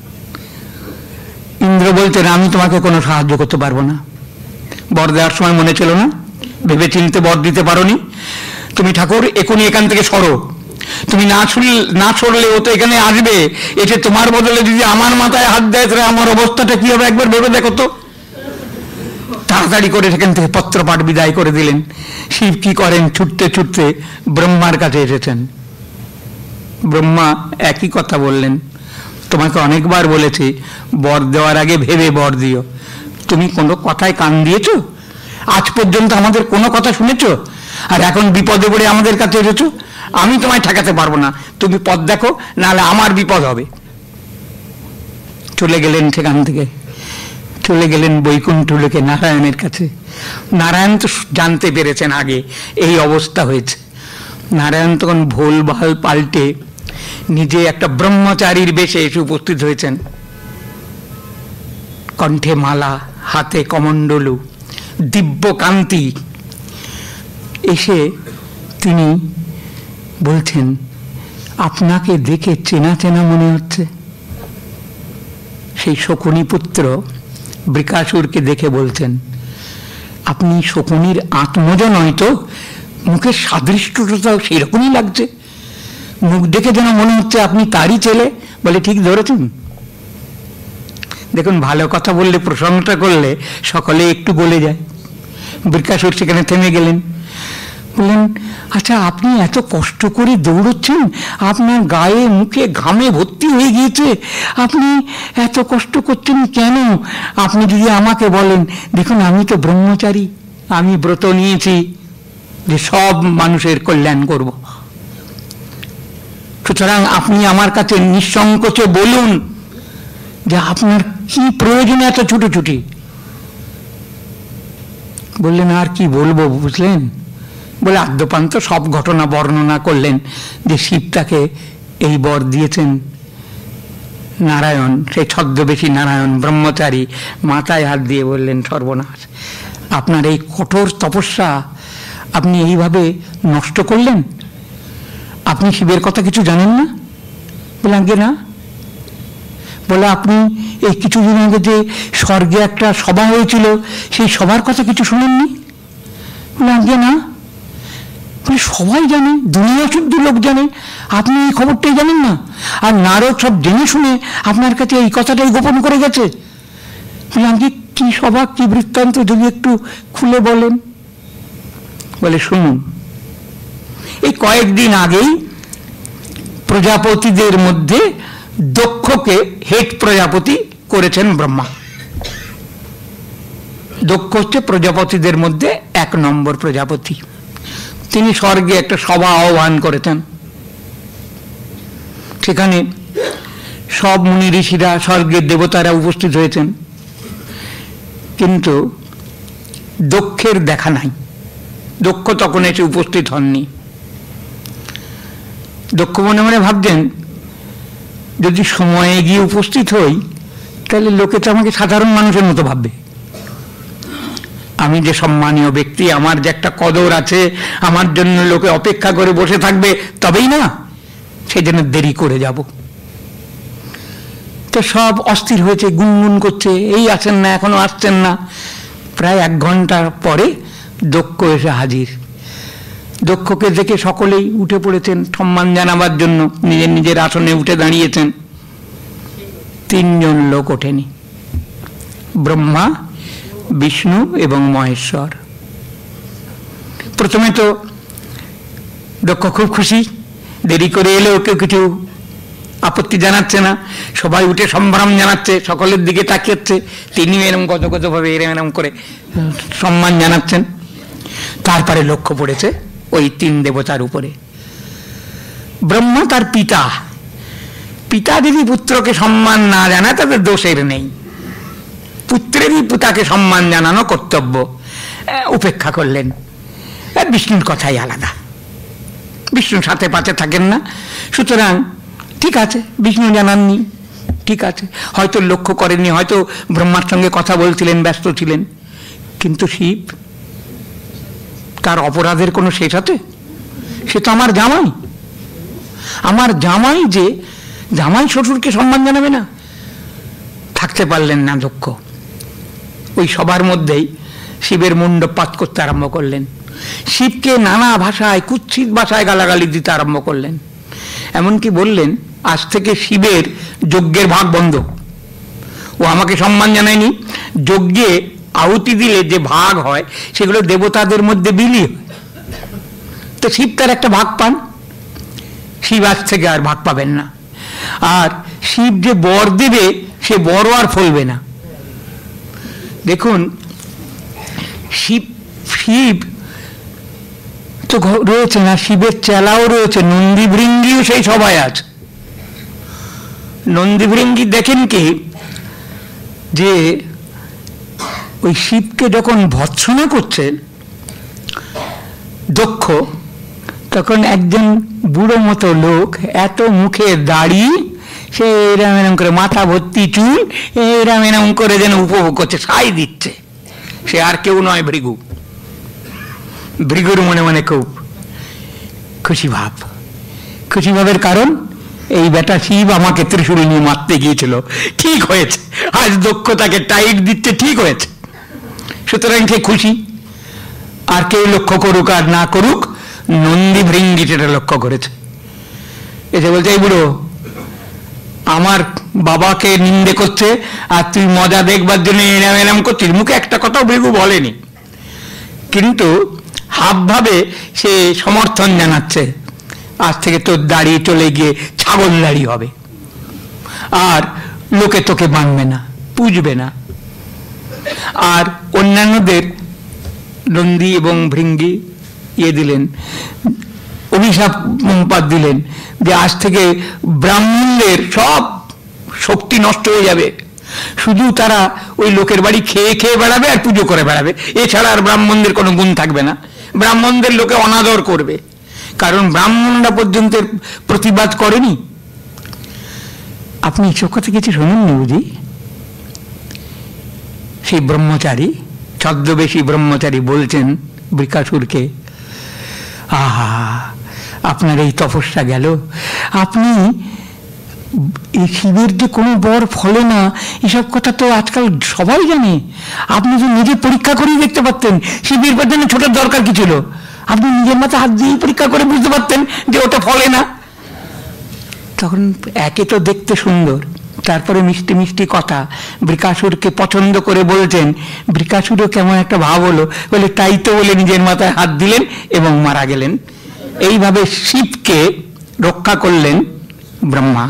ইন্দ্র বলতেন, আমি তোমাকে কোনো সাহায্য করতে পারবো না, বর দেওয়ার সময় মনে ছিল না, ভেবে চিনতে বর দিতে পারোনি, তুমি ঠাকুর এখনই এখান থেকে সরো, তুমি না সরলে ও তো এখানে আসবে, এসে তোমার বদলে যদি আমার মাথায় হাত দেয় তাহলে আমার অবস্থাটা কি হবে একবার ভেবে দেখো তো। তাড়াতাড়ি করে সেখান থেকে পত্রপাঠ বিদায় করে দিলেন। শিব কি করেন, ছুটতে ছুটতে ব্রহ্মার কাছে এসেছেন। ব্রহ্মা একই কথা বললেন, তোমাকে অনেকবার বলেছি বর দেওয়ার আগে ভেবে বর দিও, তুমি কোনো কথায় কান দিয়েছ? আজ পর্যন্ত আমাদের কোনো কথা শুনেছ? আর এখন বিপদে পড়ে আমাদের কাছে এসেছ? আমি তোমায় ঠেকাতে পারবো না, তুমি পথ দেখো, নাহলে আমার বিপদ হবে। চলে গেলেন সেখান থেকে, চলে গেলেন বৈকুণ্ঠ লোকে নারায়ণের কাছে। নারায়ণ তো জানতে পেরেছেন আগে এই অবস্থা হয়েছে। নারায়ণ তখন ভোল ভাল পাল্টে নিজে একটা ব্রহ্মচারীর বেশে এসে উপস্থিত হয়েছেন। কণ্ঠে মালা, হাতে কমণ্ডলু, দিব্য কান্তি। এসে তিনি বলছেন, আপনাকে দেখে চেনা চেনা মনে হচ্ছে। সেই শকুনি পুত্র বৃকাসুরকে দেখে বলছেন, আপনি শকুনির আত্মজ নয় তো? মুখের সাদৃশ্যটাও সেরকমই লাগছে, মুখ দেখে যেন মনে হচ্ছে আপনি তারই ছেলে। বলে, ঠিক ধরেছেন। দেখুন, ভালো কথা বললে, প্রশংসা করলে সকলে একটু গলে যায়। বৃকাসুর সেখানে থেমে গেলেন, বললেন, আচ্ছা আপনি এত কষ্ট করে দৌড়চ্ছেন, আপনার গায়ে মুখে ঘামে ভর্তি হয়ে গিয়েছে, আপনি এত কষ্ট করছেন কেন? আপনি যদি আমাকে বলেন, দেখুন আমি তো ব্রহ্মচারী, আমি ব্রত নিয়েছি যে সব মানুষের কল্যাণ করব, সুতরাং আপনি আমার কাছে নিঃসংকোচে বলুন যে আপনার কি প্রয়োজন এত ছুটোছুটি। বললেন, আর কি বলবো বুঝলেন? বলে আদ্যপান্ত সব ঘটনা বর্ণনা করলেন, যে শিব তাকে এই বর দিয়েছেন। নারায়ণ, সেই ছদ্মবেশী নারায়ণ ব্রহ্মচারী, মাথায় হাত দিয়ে বললেন, সর্বনাশ, আপনার এই কঠোর তপস্যা আপনি এইভাবে নষ্ট করলেন। আপনি শিবের কথা কিছু জানেন না? বলে, আগে না। বলে, আপনি এই কিছুদিন আগে যে স্বর্গে একটা সভা হয়েছিল, সেই সভার কথা কিছু শুনেননি? বলে, আগে না। বলে, সবাই জানে, দুনিয়া শুদ্ধ লোক জানে, আপনি এই খবরটাই জানেন না? আর নারদ সব জেনে শুনে আপনার কাছে এই কথাটাই গোপন করে গেছে। বলে, আগে কি সভা, কি বৃত্তান্ত, যদি একটু খুলে বলেন। বলে, শুনুন, এই কয়েকদিন আগেই প্রজাপতিদের মধ্যে দক্ষকে হেড প্রজাপতি করেছেন ব্রহ্মা। দক্ষ হচ্ছে প্রজাপতিদের মধ্যে 1 নম্বর প্রজাপতি। তিনি স্বর্গে একটা সভা আহ্বান করেছেন। সেখানে সব মুনি ঋষিরা, স্বর্গের দেবতারা উপস্থিত হয়েছেন, কিন্তু দক্ষের দেখা নাই। দক্ষ তখন এসে উপস্থিত হননি। দক্ষ মনে মনে ভাবছেন, যদি সময়ে গিয়ে উপস্থিত হই তাহলে লোকে তো আমাকে সাধারণ মানুষের মতো ভাববে। আমি যে সম্মানীয় ব্যক্তি, আমার যে একটা কদর আছে, আমার জন্য লোকে অপেক্ষা করে বসে থাকবে, তবেই না, সেই জন্য দেরি করে যাব। তো সব অস্থির হয়েছে, গুনগুন করছে, এই আসেন না, এখনো আসছেন না। প্রায় 1 ঘন্টা পরে দক্ষ এসে হাজির। দক্ষকে দেখে সকলেই উঠে পড়েছেন সম্মান জানাবার জন্য, নিজের নিজের আসনে উঠে দাঁড়িয়েছেন। 3 জন লোক ওঠেনি, ব্রহ্মা, বিষ্ণু এবং মহেশ্বর। প্রথমে তো দক্ষ খুব খুশি, দেরি করে এলেও কেউ কিছু আপত্তি জানাচ্ছে না, সবাই উঠে সম্ভ্রম জানাচ্ছে, সকলের দিকে তাকিয়েছে, তিনি এরম গত ভাবে এরম করে সম্মান জানাচ্ছেন। তারপরে লক্ষ্য পড়েছে ওই 3 দেবতার উপরে। ব্রহ্মা তার পিতা, পিতা যদি পুত্রকে সম্মান না জানায় তাদের দোষের নেই, পুত্রেরই পিতাকে সম্মান জানানো কর্তব্য। উপেক্ষা করলেন। বিষ্ণুর কথাই আলাদা, বিষ্ণু সাথে পাশে থাকেন না, সুতরাং ঠিক আছে, বিষ্ণু জানাননি, ঠিক আছে, হয়তো লক্ষ্য করেননি, হয়তো ব্রহ্মার সঙ্গে কথা বলছিলেন, ব্যস্ত ছিলেন। কিন্তু শিব, তার অপরাধের কোনো শেষ আছে? সে তো আমার জামাই, আমার জামাই, যে জামাই শ্বশুরকে সম্মান জানাবে না? থাকতে পারলেন না দক্ষ। ওই সবার মধ্যেই শিবের মুণ্ডপাত করতে আরম্ভ করলেন, শিবকে নানা ভাষায়, কুৎসিত ভাষায় গালাগালি দিতে আরম্ভ করলেন। এমনকি বললেন, আজ থেকে শিবের যজ্ঞের ভাগ বন্ধ, ও আমাকে সম্মান জানায়নি, যজ্ঞে আহুতি দিলে যে ভাগ হয় সেগুলো দেবতাদের মধ্যে বিলি হয়, তো শিব তার একটা ভাগ পান, শিব আজ থেকে আর ভাগ পাবেন না। আর শিব যে বর দেবে, সে বরও আর ফলবে না। দেখুন, শিব শিব তো রয়েছে না, শিবের চেলাও রয়েছে, নন্দী ভৃঙ্গিও সেই সবাই আছে। নন্দী ভৃঙ্গি দেখেন কি, যে ওই শিবকে যখন ভৎসনা করছে দক্ষ, তখন একজন বুড়ো মতো লোক, এত মুখে দাড়ি, সে এরম এরম করে মাথা ভর্তি চুল, এরম এরম করে যেন উপভোগ করছে, সাই দিচ্ছে। সে আর কেউ নয়, ভৃগু। ভৃগুর মনে মনে খুব খুশি ভাব। খুশি ভাবের কারণ, এই বেটা শিব আমাকে ত্রিশূল নিয়ে মারতে গিয়েছিল, ঠিক হয়েছে, আজ দক্ষ তাকে টাইট দিচ্ছে, ঠিক হয়েছে। সুতরাং সে খুশি। আর কেউ লক্ষ্য করুক আর না করুক, নন্দী ভৃঙ্গি সেটা লক্ষ্য করেছে। এসে বলছে, এই বুড়ো আমার বাবাকে নিন্দে করছে, আর তুই মজা দেখবার জন্য এরাম এরাম করছিস। মুখে একটা কথাও ভৃগু বলেনি, কিন্তু হাবভাবে সে সমর্থন জানাচ্ছে। আজ থেকে তোর দাড়ি চলে গিয়ে ছাগল দাড়ি হবে, আর লোকে তোকে মানবে না, পুজবে না। আর অন্যান্যদের নন্দী এবং ভৃঙ্গি দিলেন, অভিশাপ দিলেন যে আজ থেকে ব্রাহ্মণদের সব শক্তি নষ্ট হয়ে যাবে, শুধু তারা ওই লোকের বাড়ি খেয়ে খেয়ে বেড়াবে আর পুজো করে বেড়াবে, এছাড়া আর ব্রাহ্মণদের কোনো গুণ থাকবে না। ব্রাহ্মণদের লোকে অনাদর করবে, কারণ ব্রাহ্মণরা পর্যন্ত প্রতিবাদ করেনি। আপনি এসব কথা কিছু শোনেননি বুঝি? সেই ব্রহ্মচারী, ছদ্মবেশী ব্রহ্মচারী বলছেন বৃকাসুরকে, আহা, আপনার এই তপস্যা গেল, আপনি এই শিবের যে কোনো বর ফলে না, এসব কথা তো আজকাল সবাই জানে। আপনি যে নিজে পরীক্ষা করেই দেখতে পারতেন, শিবের জন্য ছোটার দরকার কি ছিল? আপনি নিজের মাথায় হাত দিয়েই পরীক্ষা করে বুঝতে পারতেন যে ওটা ফলে না। তখন একে তো দেখতে সুন্দর, তারপরে মিষ্টি মিষ্টি কথা, বৃকাসুরকে পছন্দ করে বলছেন। বৃকাসুরও কেমন একটা ভাব হলো, বলে তাই তো বলে নিজের মাথায় হাত দিলেন এবং মারা গেলেন। এইভাবে শিবকে রক্ষা করলেন ব্রহ্মা,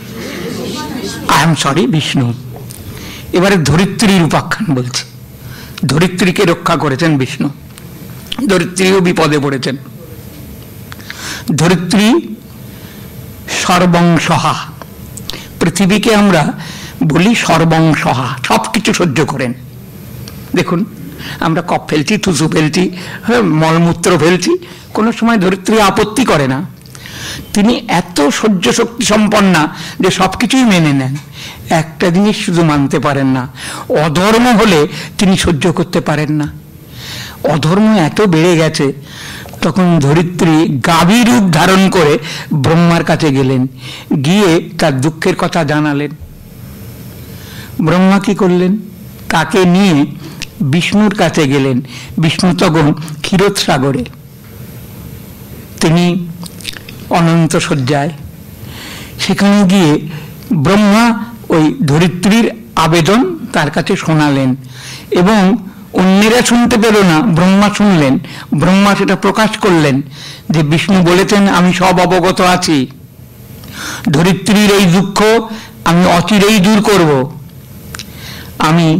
বিষ্ণু। এবারে ধরিত্রীর উপাখ্যান বলছে। ধরিত্রীকে রক্ষা করেছেন বিষ্ণু, ধরিত্রীও বিপদে পড়েছেন। ধরিত্রী সর্বংসহা, পৃথিবীকে আমরা বলি সর্বংসহা, সবকিছু সহ্য করেন। দেখুন, আমরা কফ ফেলছি, থুসু ফেলছি, মলমূত্র ফেলছি, কোনো সময় ধরিত্রী আপত্তি করে না। তিনি এত সহ্য শক্তি সম্পন্না যে সবকিছুই মেনে নেন। একটা জিনিস শুধু মানতে পারেন না, অধর্ম হলে তিনি সহ্য করতে পারেন না। অধর্ম এত বেড়ে গেছে, তখন ধরিত্রী গাভী রূপ ধারণ করে ব্রহ্মার কাছে গেলেন, গিয়ে তার দুঃখের কথা জানালেন। ব্রহ্মা কি করলেন? তাকে নিয়ে বিষ্ণুর কাছে গেলেন। বিষ্ণু তখন ক্ষীরোদসাগরে, তিনি অনন্ত শয্যায়। সেখানে গিয়ে ব্রহ্মা ওই ধরিত্রীর আবেদন তার কাছে শোনালেন, এবং অন্যেরা শুনতে পেল না, ব্রহ্মা শুনলেন। ব্রহ্মা সেটা প্রকাশ করলেন যে বিষ্ণু বলেছেন, আমি সব অবগত আছি, ধরিত্রীর এই দুঃখ আমি অচিরেই দূর করব, আমি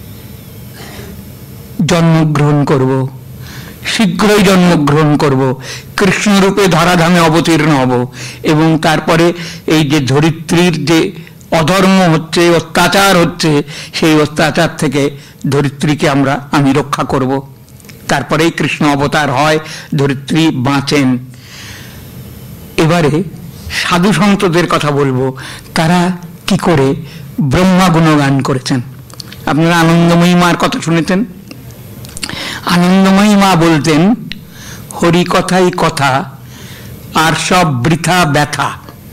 জন্মগ্রহণ করব, শীঘ্রই জন্মগ্রহণ করব, কৃষ্ণরূপে ধরাধামে অবতীর্ণ হব, এবং তারপরে এই যে ধরিত্রীর যে অধর্ম হচ্ছে, অত্যাচার হচ্ছে, সেই অত্যাচার থেকে ধরিত্রীকে আমি রক্ষা করব। তারপরেই কৃষ্ণ অবতার হয়, ধরিত্রী বাঁচেন। এবারে সাধু সন্তদের কথা বলবো, তারা কি করে ব্রহ্মা গুণগান করেছেন। আপনারা আনন্দময়ী মার কথা শুনেছেন। আনন্দময়ী মা বলতেন, হরি কথাই কথা, আর সব বৃথা ব্যথা।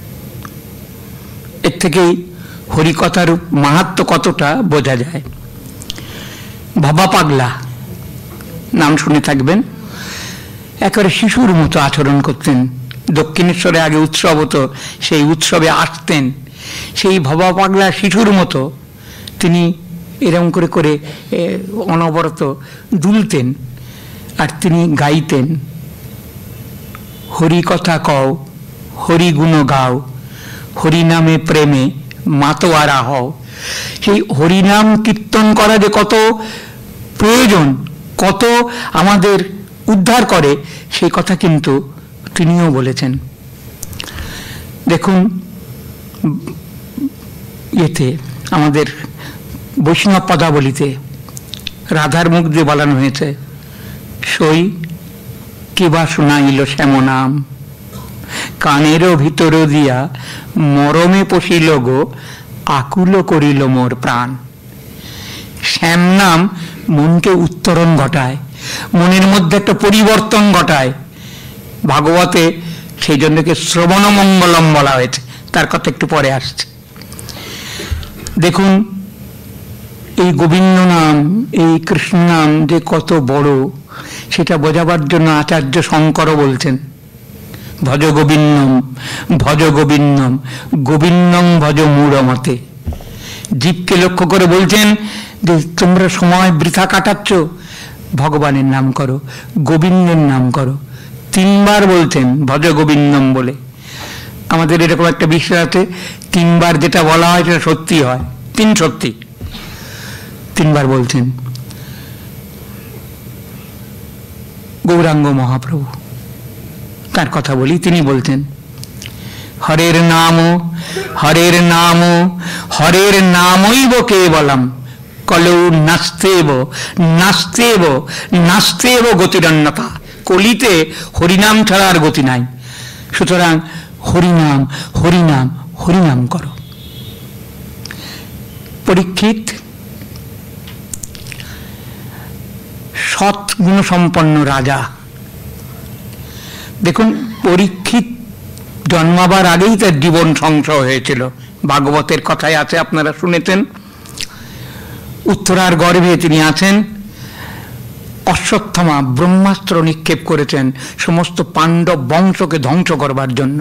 এর থেকেই হরিকথার মাহাত্ম্য কতটা বোঝা যায়। বাবা পাগলা নাম শুনে থাকবেন, একেবারে শিশুর মতো আচরণ করতেন। দক্ষিণেশ্বরে আগে উৎসব হতো, সেই উৎসবে আসতেন। সেই বাবা পাগলা শিশুর মতো তিনি এরকম করে করে অনবরত দুলতেন, আর তিনি গাইতেন, হরি কথা কও, হরি গুণ গাও, হরি নামে প্রেমে মাতোয়ারা হও। সেই হরিনাম কীর্তন করা যে কত প্রয়োজন, কত আমাদের উদ্ধার করে, সেই কথা কিন্তু তিনিও বলেছেন। দেখুন এতে আমাদের বৈষ্ণব পদাবলিতে রাধার মুখ দিয়ে বলানো হয়েছে, সই কিবা শুনাইল শ্যামনাম, কানেরও ভিতর দিয়া মরমে পশিল গো, আকুল করিল মোর প্রাণ। শ্যাম নাম মনকে উত্তরণ ঘটায়, মনের মধ্যে একটা পরিবর্তন ঘটায়। ভাগবতে সেই জন্যকে শ্রবণ মঙ্গলম বলা হয়েছে, তার কথা একটু পরে আসছে। দেখুন এই গোবিন্দ নাম, এই কৃষ্ণ নাম যে কত বড়, সেটা বোঝাবার জন্য আচার্য শঙ্করও বলছেন, ভজ গোবিন্দম ভজ গোবিন্দম গোবিন্দম ভজ মূঢ়মতে। জীবকে লক্ষ্য করে বলছেন যে তোমরা সময় বৃথা কাটাচ্ছ, ভগবানের নাম করো, গোবিন্দের নাম করো। 3 বার বলছেন ভজ গোবিন্দম বলে। আমাদের এরকম একটা বিশ্বাস আছে, 3 বার যেটা বলা হয় সেটা সত্যি হয়, 3 সত্যি। 3 বার বলছেন। গৌরাঙ্গ মহাপ্রভু, তার কথা বলি, তিনি বলছেন হরের নাম হরের নাম হরের নামৈব কেবলম, কলৌ নাস্তেব নাস্তেব নাস্তেব গতিরন্যতা। কলিতে হরিনাম ছাড়া আর গতি নাই। সুতরাং হরিনাম হরিনাম হরিনাম করো। পরীক্ষিত সৎ গুণসম্পন্ন রাজা। দেখুন পরীক্ষিত জন্মাবার আগেই তার জীবন ধ্বংস হয়েছিল, ভাগবতের কথায় আছে, আপনারা শুনেছেন। উত্তরার গর্ভে তিনি আছেন। অশ্বত্থামা ব্রহ্মাস্ত্র নিক্ষেপ করেছেন সমস্ত পাণ্ডব বংশকে ধ্বংস করবার জন্য।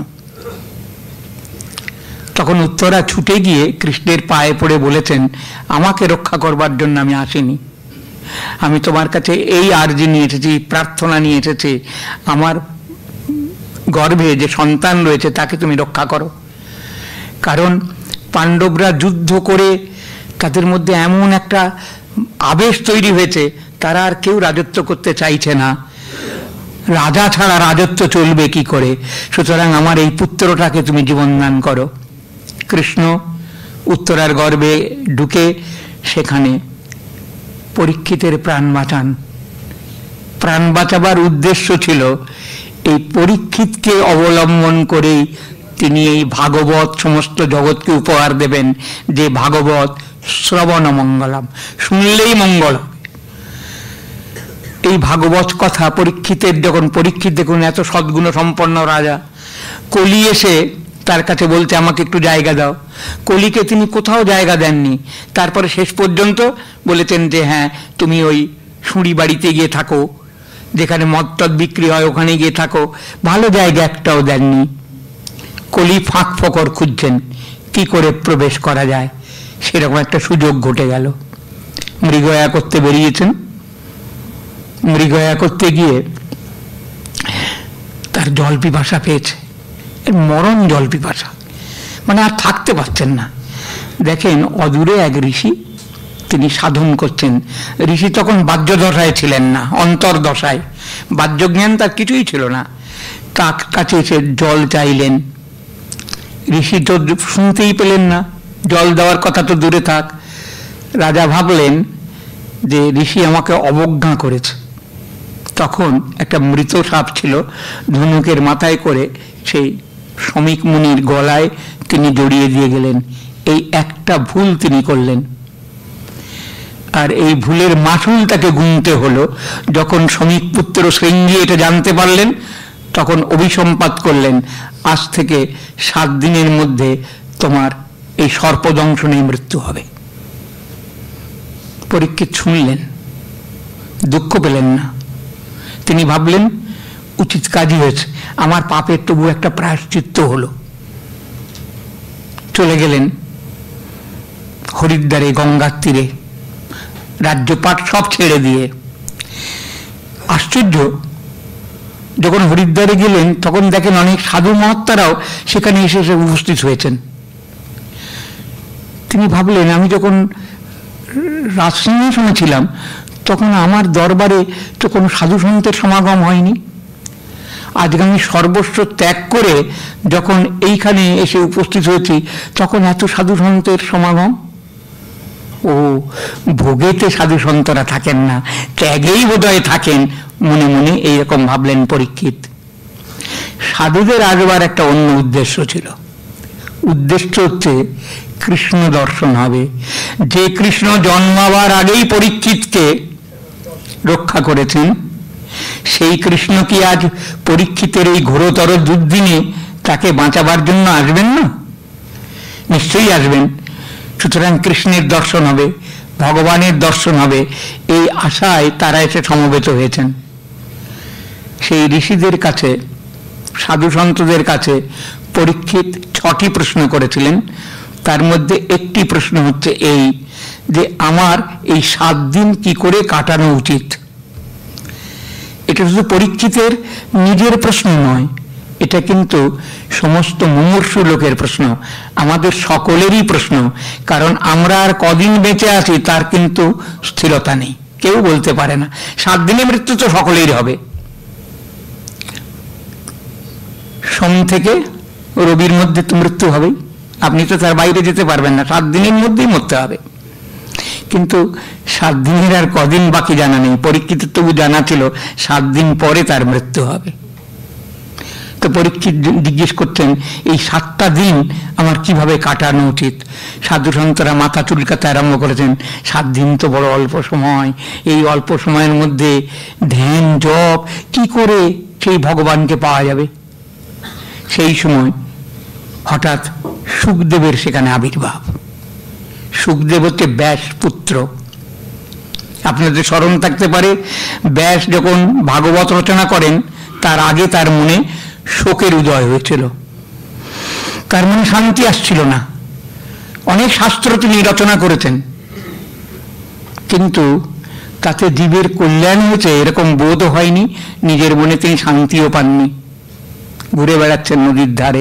তখন উত্তরা ছুটে গিয়ে কৃষ্ণের পায়ে পড়ে বলেছেন, আমাকে রক্ষা করবার জন্য আমি আসিনি, আমি তোমার কাছে এই আর্জি নিয়ে এসেছি, প্রার্থনা নিয়ে এসেছি, আমার গর্ভে যে সন্তান রয়েছে তাকে তুমি রক্ষা করো। কারণ পাণ্ডবরা যুদ্ধ করে তাদের মধ্যে এমন একটা আবেশ তৈরি হয়েছে, তারা আর কেউ রাজত্ব করতে চাইছে না, রাজা ছাড়া রাজত্ব চলবে কি করে, সুতরাং আমার এই পুত্রটাকে তুমি জীবন দান করো। কৃষ্ণ উত্তরার গর্ভে ঢুকে সেখানে পরীক্ষিতের প্রাণ বাঁচান। প্রাণ বাঁচাবার উদ্দেশ্য ছিল এই পরীক্ষিতকে অবলম্বন করেই তিনি এই ভাগবত সমস্ত জগৎকে উপহার দেবেন, যে ভাগবত শ্রবণ মঙ্গলম, শুনলেই মঙ্গল হবে। এই ভাগবত কথা পরীক্ষিতের যখন, পরীক্ষিত দেখুন এত সদ্গুণ সম্পন্ন রাজা, কলি এসে তার কাছে বলতে আমাকে একটু জায়গা দাও, কলিকে তিনি কোথাও জায়গা দেননি। তারপরে শেষ পর্যন্ত বলেছেন যে হ্যাঁ তুমি ওই শুঁড়ি বাড়িতে গিয়ে থাকো, যেখানে মদ টদ বিক্রি হয় ওখানে গিয়ে থাকো, ভালো জায়গা একটাও দেননি। কলি ফাঁক ফকর খুঁজছেন কি করে প্রবেশ করা যায়, সেরকম একটা সুযোগ ঘটে গেল। মৃগয়া করতে বেরিয়েছেন, মৃগয়া করতে গিয়ে তার জল পিপাসা পেয়েছে, মরণ জল পিপাসা, মানে আর থাকতে পারছেন না। দেখেন অদূরে এক ঋষি, তিনি সাধন করছেন। ঋষি তখন বাহ্য দশায় ছিলেন না, অন্তর্দশায়, বাহ্য জ্ঞান তার কিছুই ছিল না। তার কাছে এসে জল চাইলেন। ঋষি তো শুনতেই পেলেন না, জল দেওয়ার কথা তো দূরে থাক। রাজা ভাবলেন যে ঋষি আমাকে অবজ্ঞা করেছে। তখন একটা মৃত সাপ ছিল, ধনুকের মাথায় করে সেই শ্রমিক মুনির গলায় তিনি জড়িয়ে দিয়ে গেলেন। এই একটা ভুল তিনি করলেন, আর এই ভুলের মাসুল তাকে গুনতে হলো। যখন শ্রমিক পুত্র শৃঙ্গী এটা জানতে পারলেন, তখন অভিসম্পাত করলেন, আজ থেকে 7 দিনের মধ্যে তোমার এই সর্পদংশনে মৃত্যু হবে। পরীক্ষিত শুনলেন, দুঃখ পেলেন না। তিনি ভাবলেন উচিত কাজই হয়েছে, আমার পাপের তবু একটা প্রায়শ্চিত্ত হলো। চলে গেলেন হরিদ্বারে, গঙ্গার তীরে, রাজ্যপাট সব ছেড়ে দিয়ে। আশ্চর্য, যখন হরিদ্বারে গেলেন তখন দেখেন অনেক সাধু মহাত্মারাও সেখানে এসে উপস্থিত হয়েছেন। তিনি ভাবলেন, আমি যখন রাজসিংহাসনে ছিলাম তখন আমার দরবারে তো কোনো সাধু সন্তের সমাগম হয়নি। আজকে আমি সর্বস্ব ত্যাগ করে যখন এইখানে এসে উপস্থিত হয়েছি তখন এত সাধু সন্তের সমাগম। ও, ভোগেতে সাধু সন্তরা থাকেন না, ত্যাগেই বোধহয় থাকেন, মনে মনে এইরকম ভাবলেন পরীক্ষিত। সাধুদের আসবার একটা অন্য উদ্দেশ্য ছিল। উদ্দেশ্য হচ্ছে কৃষ্ণ দর্শন হবে। যে কৃষ্ণ জন্মাবার আগেই পরীক্ষিতকে রক্ষা করেছেন, সেই কৃষ্ণ কি আজ পরীক্ষিতের এই ঘোরতর দুর্দিনে তাকে বাঁচাবার জন্য আসবেন না? নিশ্চয়ই আসবেন। সুতরাং কৃষ্ণের দর্শন হবে, ভগবানের দর্শন হবে, এই আশায় তারা এসে সমবেত হয়েছেন। সেই ঋষিদের কাছে, সাধু সন্তদের কাছে পরীক্ষিত 6টি প্রশ্ন করেছিলেন। তার মধ্যে একটি প্রশ্ন হচ্ছে এই যে আমার এই 7 দিন কি করে কাটানো উচিত। এটা শুধু পরীক্ষিতের নিজের প্রশ্ন নয়, এটা কিন্তু সমস্ত মুমূর্ষু লোকের প্রশ্ন, আমাদের সকলেরই প্রশ্ন। কারণ আমরা আর কদিন বেঁচে আছি তার কিন্তু স্থিরতা নেই, কেউ বলতে পারে না। 7 দিনে মৃত্যু তো সকলেরই হবে। সোম থেকে রবির মধ্যে তো মৃত্যু হবেই, আপনি তো তার বাইরে যেতে পারবেন না, 7 দিনের মধ্যেই মরতে হবে। কিন্তু 7 দিনের আর কদিন বাকি জানা নেই। পরীক্ষিতের তবু জানা ছিল 7 দিন পরে তার মৃত্যু হবে। তো পরীক্ষিত জিজ্ঞেস করতেন, এই 7টা দিন আমার কিভাবে কাটানো উচিত। সাধু সন্তরা মাথা চুলকাতে আরম্ভ করেছেন, 7 দিন তো বড় অল্প সময়, এই অল্প সময়ের মধ্যে ধ্যান জপ কি করে সেই ভগবানকে পাওয়া যাবে। সেই সময় হঠাৎ সুখদেবের সেখানে আবির্ভাব। সুখদেব হচ্ছে ব্যাস পুত্র। আপনাদের স্মরণ থাকতে পারে, ব্যাস যখন ভাগবত রচনা করেন তার আগে তার মনে শোকের উদয় হয়েছিল, তার মনে শান্তি আসছিল না। অনেক শাস্ত্র তিনি রচনা করেছেন, কিন্তু তাতে জীবের কল্যাণ হয়েছে এরকম বোধ হয়নি, নিজের মনে তিনি শান্তিও পাননি। ঘুরে বেড়াচ্ছেন নদীর ধারে।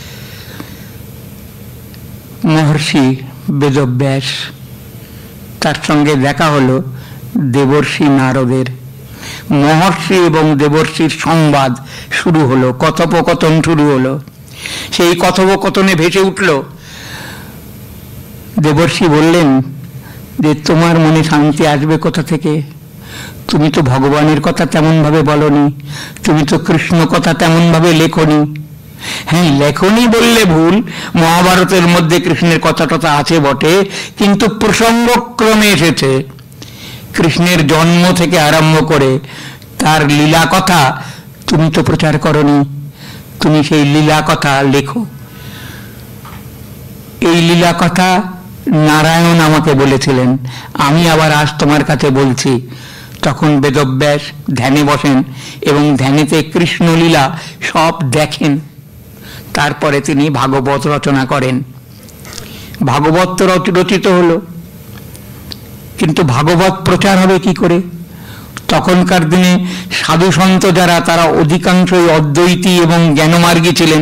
মহর্ষি বেদব্যাস, তার সঙ্গে দেখা হলো দেবর্ষি নারদের। মহর্ষি এবং দেবর্ষির সংবাদ শুরু হলো, কথোপকথন শুরু হলো। সেই কথোপকথনে ভেসে উঠল, দেবর্ষি বললেন যে তোমার মনে শান্তি আসবে কোথা থেকে? তুমি তো ভগবানের কথা তেমন ভাবে বলনি, তুমি তো কৃষ্ণ কথা তেমন ভাবে লেখনি। হ্যাঁ, লেখনি বললে ভুল, মহাভারতের মধ্যে কৃষ্ণের কথা টথা আছে বটে, কিন্তু প্রসঙ্গক্রমে এসেছে। কৃষ্ণের জন্ম থেকে আরম্ভ করে তার লীলা কথা তুমি তো প্রচার করনি, তুমি সেই লীলা কথা লেখো। এই লীলা কথা নারায়ণ আমাকে বলেছিলেন, আমি আবার আজ তোমার কাছে বলছি। তখন বেদব্যাস ধ্যানে বসেন এবং ধ্যানেতে কৃষ্ণলীলা সব দেখেন। তারপরে তিনি ভাগবত রচনা করেন। ভাগবত তো রচিত হলো, কিন্তু ভাগবত প্রচার হবে কি করে? তখনকার দিনে সাধু সন্ত যারা, তারা অধিকাংশই অদ্বৈতী এবং জ্ঞানমার্গী ছিলেন।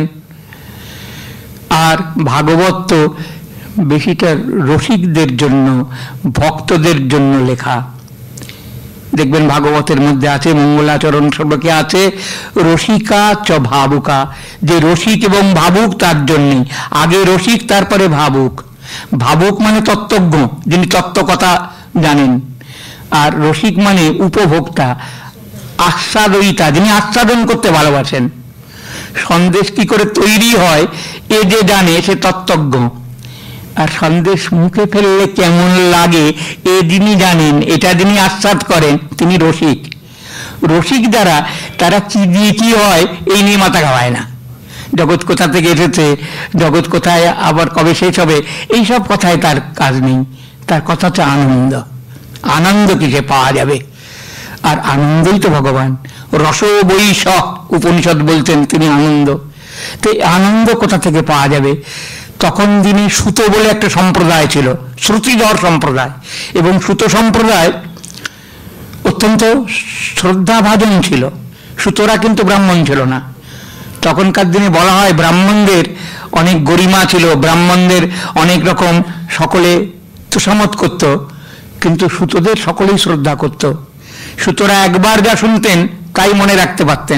আর ভাগবত তো বেশিটা রসিকদের জন্য, ভক্তদের জন্য লেখা। দেখবেন ভাগবতের মধ্যে আছে, মঙ্গলাচরণ শ্লোকে আছে, রসিকা চ ভাবুকা, যে রসিক এবং ভাবুক তার জন্যই। আগে রসিক, তারপরে ভাবুক। ভাবুক মানে তত্ত্বজ্ঞ, যিনি তত্ত্ব কথা জানেন। আর রসিক মানে উপভোক্তা, আস্বাদয়িতা, যিনি আস্বাদন করতে ভালোবাসেন। সন্দেশ কি করে তৈরি হয় এ যে জানে, সে তত্ত্বজ্ঞ। আর সন্দেশ মুখে ফেললে কেমন লাগে এ যিনি জানেন, এটা যিনি আস্বাদ করেন, তিনি রসিক। রসিক যারা, তারা কি দিয়ে কি হয় এই নিয়ে মাথা ঘামায় না। জগৎ কোথা থেকে এসেছে, জগৎ কোথায় আবার কবে শেষ হবে, এইসব কথায় তার কাজ নেই। তার কথা হচ্ছে আনন্দ। আনন্দ কিসে পাওয়া যাবে? আর আনন্দই তো ভগবান। রস বৈশ উপনিষদ বলছেন তিনি আনন্দ। তো আনন্দ কোথা থেকে পাওয়া যাবে? তখন দিনে সুত বলে একটা সম্প্রদায় ছিল, শ্রুতিধর সম্প্রদায়, এবং সুত সম্প্রদায় অত্যন্ত শ্রদ্ধাভাজন ছিল। সুতরা কিন্তু ব্রাহ্মণ ছিল না। তখনকার দিনে বলা হয় ব্রাহ্মণদের অনেক গরিমা ছিল, ব্রাহ্মণদের অনেক রকম সকলে তোষামত করত, কিন্তু সুতোদের সকলেই শ্রদ্ধা করত। সুতরা একবার যা শুনতেন তাই মনে রাখতে পারতেন।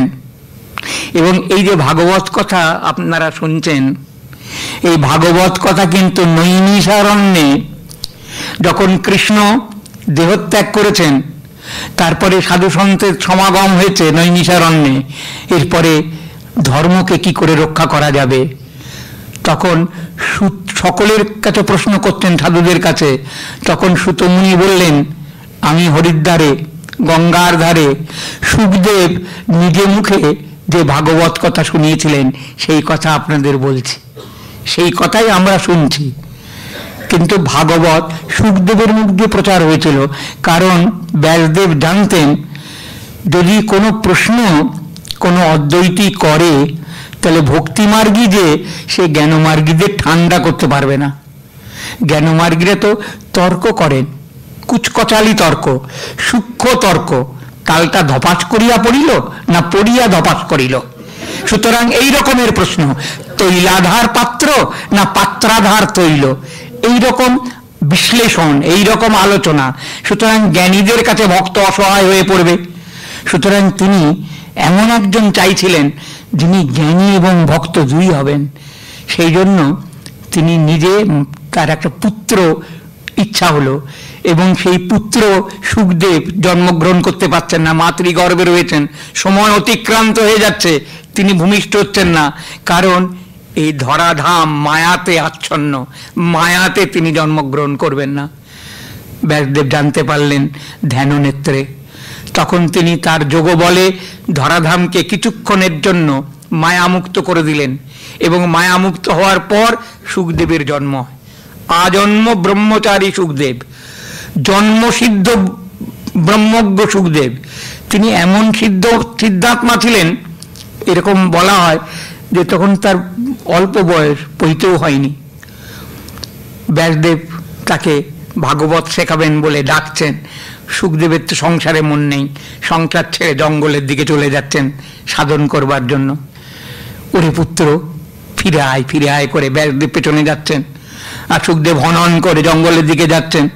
এবং এই যে ভাগবত কথা আপনারা শুনছেন, এই ভাগবত কথা কিন্তু নৈমিষারণ্যে যখন কৃষ্ণ দেহত্যাগ করেছেন, তারপরে সাধু সন্তের সমাগম হয়েছে নৈমিষারণ্যে, এরপরে ধর্মকে কি করে রক্ষা করা যাবে, তখন সকলের কাছে প্রশ্ন করতেন, সাধুদের কাছে। তখন সুত মুনি বললেন, আমি হরিদ্বারে গঙ্গার ধারে সুখদেব নিজে মুখে যে ভাগবত কথা শুনিয়েছিলেন সেই কথা আপনাদের বলছি, সেই কথাই আমরা শুনছি। কিন্তু ভাগবত সুখদেবের মুখ দিয়ে প্রচার হয়েছিল, কারণ ব্যাসদেব জানতেন যদি কোনো প্রশ্ন কোনো অদ্বৈতী করে তাহলে ভক্তিমার্গী যে সে জ্ঞানমার্গীদের ঠান্ডা করতে পারবে না। জ্ঞানমার্গীরা তো তর্ক করেন, কুচকচালি তর্ক, সূক্ষ্ম তর্ক, তালটা ধপাস করিয়া পড়িল না পড়িয়া ধপাস করিল। সুতরাং এই রকমের প্রশ্ন, তৈলাধার পাত্র না পাত্রাধার তৈল, এই রকম বিশ্লেষণ, এই রকম আলোচনা। সুতরাং জ্ঞানীদের কাছে ভক্ত অসহায় হয়ে পড়বে। সুতরাং তিনি এমন একজন চাইছিলেন যিনি জ্ঞানী এবং ভক্ত দুই হবেন। সেই জন্য তিনি নিজে, তার একটা পুত্র ইচ্ছা হলো, এবং সেই পুত্র সুখদেব জন্মগ্রহণ করতে পারছেন না, মাতৃগর্ভে রয়েছেন, সময় অতিক্রান্ত হয়ে যাচ্ছে, তিনি ভূমিষ্ঠ হচ্ছেন না, কারণ এই ধরাধাম মায়াতে আচ্ছন্ন, মায়াতে তিনি জন্মগ্রহণ করবেন না। ব্যাসদেব জানতে পারলেন ধ্যান নেত্রে, তখন তিনি তার যোগ বলে ধরাধামকে কিছুক্ষণের জন্য মায়ামুক্ত করে দিলেন, এবং মায়ামুক্ত হওয়ার পর সুখদেবের জন্ম হয়। আজন্ম ব্রহ্মচারী সুখদেব, জন্মসিদ্ধ ব্রহ্মজ্ঞ সুখদেব। তিনি এমন সিদ্ধাত্মা ছিলেন, এরকম বলা হয় যে তখন তার অল্প বয়স, পৈতেও হয়নি। ব্যাসদেব তাকে ভাগবত শেখাবেন বলে ডাকছেন। সুখদেবের তো সংসারে মন নেই, সংসার ছেড়ে জঙ্গলের দিকে চলে যাচ্ছেন সাধন করবার জন্য। ওরে পুত্র, ফিরে আয়, ফিরে আয় করে ব্যাসদেব পেছনে যাচ্ছেন, আর সুখদেব হনন করে জঙ্গলের দিকে যাচ্ছেন।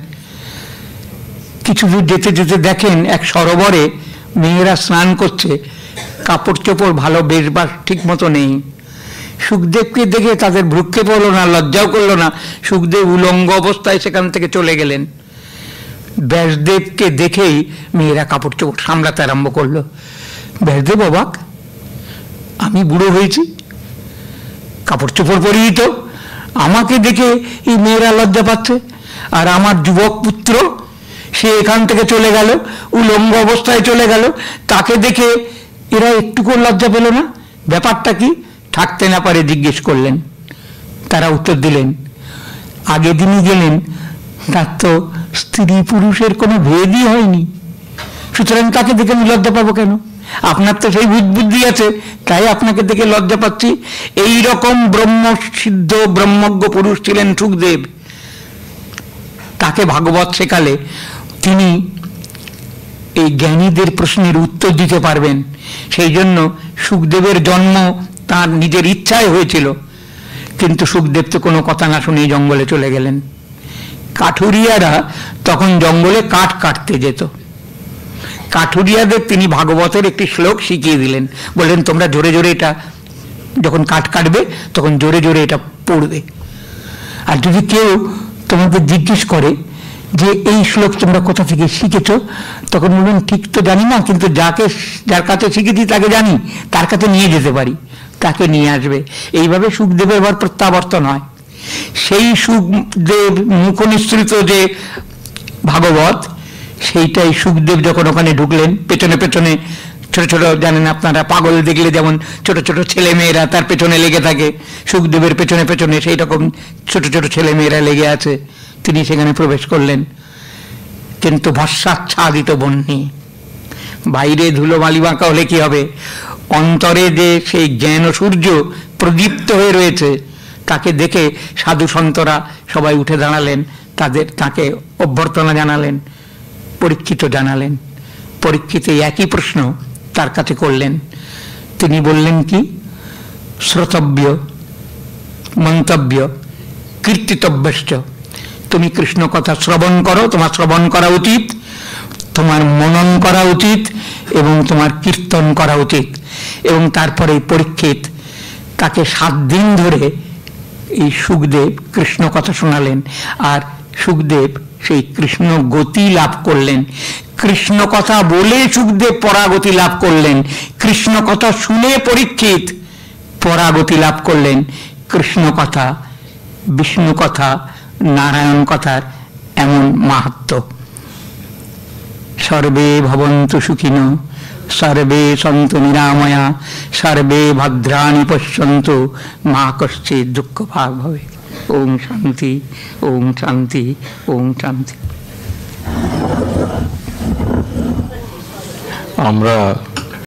কিছু দূর যেতে যেতে দেখেন এক সরোবরে মেয়েরা স্নান করছে, কাপড় চোপড় ভালো বেশবার ঠিক মতো নেই। সুখদেবকে দেখে তাদের ভ্রুক্ষেপ হলো না, লজ্জাও করলো না। সুখদেব উলঙ্গ অবস্থায় সেখান থেকে চলে গেলেন। ব্যাসদেবকে দেখেই মেয়েরা কাপড় চোপড় সামলাতে আরম্ভ করলো। ব্যাসদেব অবাক, আমি বুড়ো হয়েছি, কাপড় চোপড় পরিয়ে তো, আমাকে দেখে এই মেয়েরা লজ্জা পাচ্ছে, আর আমার যুবক পুত্র সে এখান থেকে চলে গেল, উলঙ্গ অবস্থায় চলে গেল, তাকে দেখে এরা একটুকু লজ্জা পেল না, ব্যাপারটা কি? থাকতে না পারে জিজ্ঞেস করলেন। তারা উত্তর দিলেন, আগে দিনই গেলেন, তার তো স্ত্রী পুরুষের কোনো ভেদই হয়নি, সুতরাং তাকে দেখে আমি লজ্জা পাবো কেন? আপনার তো সেই বুদ্ধি আছে, তাই আপনাকে দেখে লজ্জা পাচ্ছি। এই রকম ব্রহ্মসিদ্ধ ব্রহ্মজ্ঞ পুরুষ ছিলেন সুখদেব। তাকে ভাগবত শেখালে তিনি এই জ্ঞানীদের প্রশ্নের উত্তর দিতে পারবেন। সেই জন্য সুখদেবের জন্ম তার নিজের ইচ্ছায় হয়েছিল, কিন্তু সুখদেব তো কোনো কথা না শুনেই জঙ্গলে চলে গেলেন। কাঠুরিয়ারা তখন জঙ্গলে কাঠ কাটতে যেত। কাঠুরিয়াদের তিনি ভাগবতের একটি শ্লোক শিখিয়ে দিলেন, বললেন তোমরা জোরে জোরে এটা যখন কাঠ কাটবে তখন জোরে জোরে এটা পড়বে। আর যদি কেউ তোমাদের জিজ্ঞেস করে যে এই শ্লোক তোমরা কোথা থেকে শিখেছ, তখন বলবেন ঠিক তো জানি না, কিন্তু যার কাছে শিখেছি তাকে জানি, তার কাছে নিয়ে যেতে পারি, তাকে নিয়ে আসবে। এইভাবে সুখদেবের এবার প্রত্যাবর্তন হয়। সেই সুখদেব মুখনিসৃত যে ভাগবত, সেইটাই সুখদেব যখন ওখানে ঢুকলেন, পেছনে পেছনে ছোট ছোট, জানেন আপনারা পাগল দেখলে যেমন ছোট ছোট ছেলে মেয়েরা তার পেছনে লেগে থাকে, সুখদেবের পেছনে পেছনে সেই রকম ছোট ছোট ছেলে মেয়েরা লেগে আছে। তিনি সেখানে প্রবেশ করলেন, কিন্তু ভস্মাচ্ছাদিত বহ্নি, বাইরে ধুলো বালি বাঁকা হলে কি হবে, অন্তরে যে সেই জ্ঞান সূর্য প্রদীপ্ত হয়ে রয়েছে, তাকে দেখে সাধু সন্তরা সবাই উঠে দাঁড়ালেন, তাকে অভ্যর্থনা জানালেন, পরীক্ষিত জানালেন। পরীক্ষিত একই প্রশ্ন তার কাছে করলেন। তিনি বললেন কি, শ্রোতব্য মন্তব্য কীর্তিতব্যশ্চ। তুমি কৃষ্ণ কথা শ্রবণ করো, তোমার শ্রবণ করা উচিত, তোমার মনন করা উচিত এবং তোমার কীর্তন করা উচিত। এবং তারপরে পরীক্ষিত তাকে 7 দিন ধরে এই সুখদেব কৃষ্ণ কথা শোনালেন, আর সুখদেব সেই কৃষ্ণ গতি লাভ করলেন। কৃষ্ণ কথা বলে সুখদেব পরাগতি লাভ করলেন, কৃষ্ণ কথা শুনে পরীক্ষিত পরাগতি লাভ করলেন। কৃষ্ণ কথা, বিষ্ণু কথা, নারায়ণ কথার এমন মাহাত্ম্য। সর্বে ভবন্তু সুখিনো, সর্বে সন্তু নিরাময়া, সর্বে ভদ্রাণি পশ্যন্তু, মা কশ্চিৎ দুঃখ ভাগ ভবে। ওম শান্তি, ওম শান্তি, ওম শান্তি। আমরা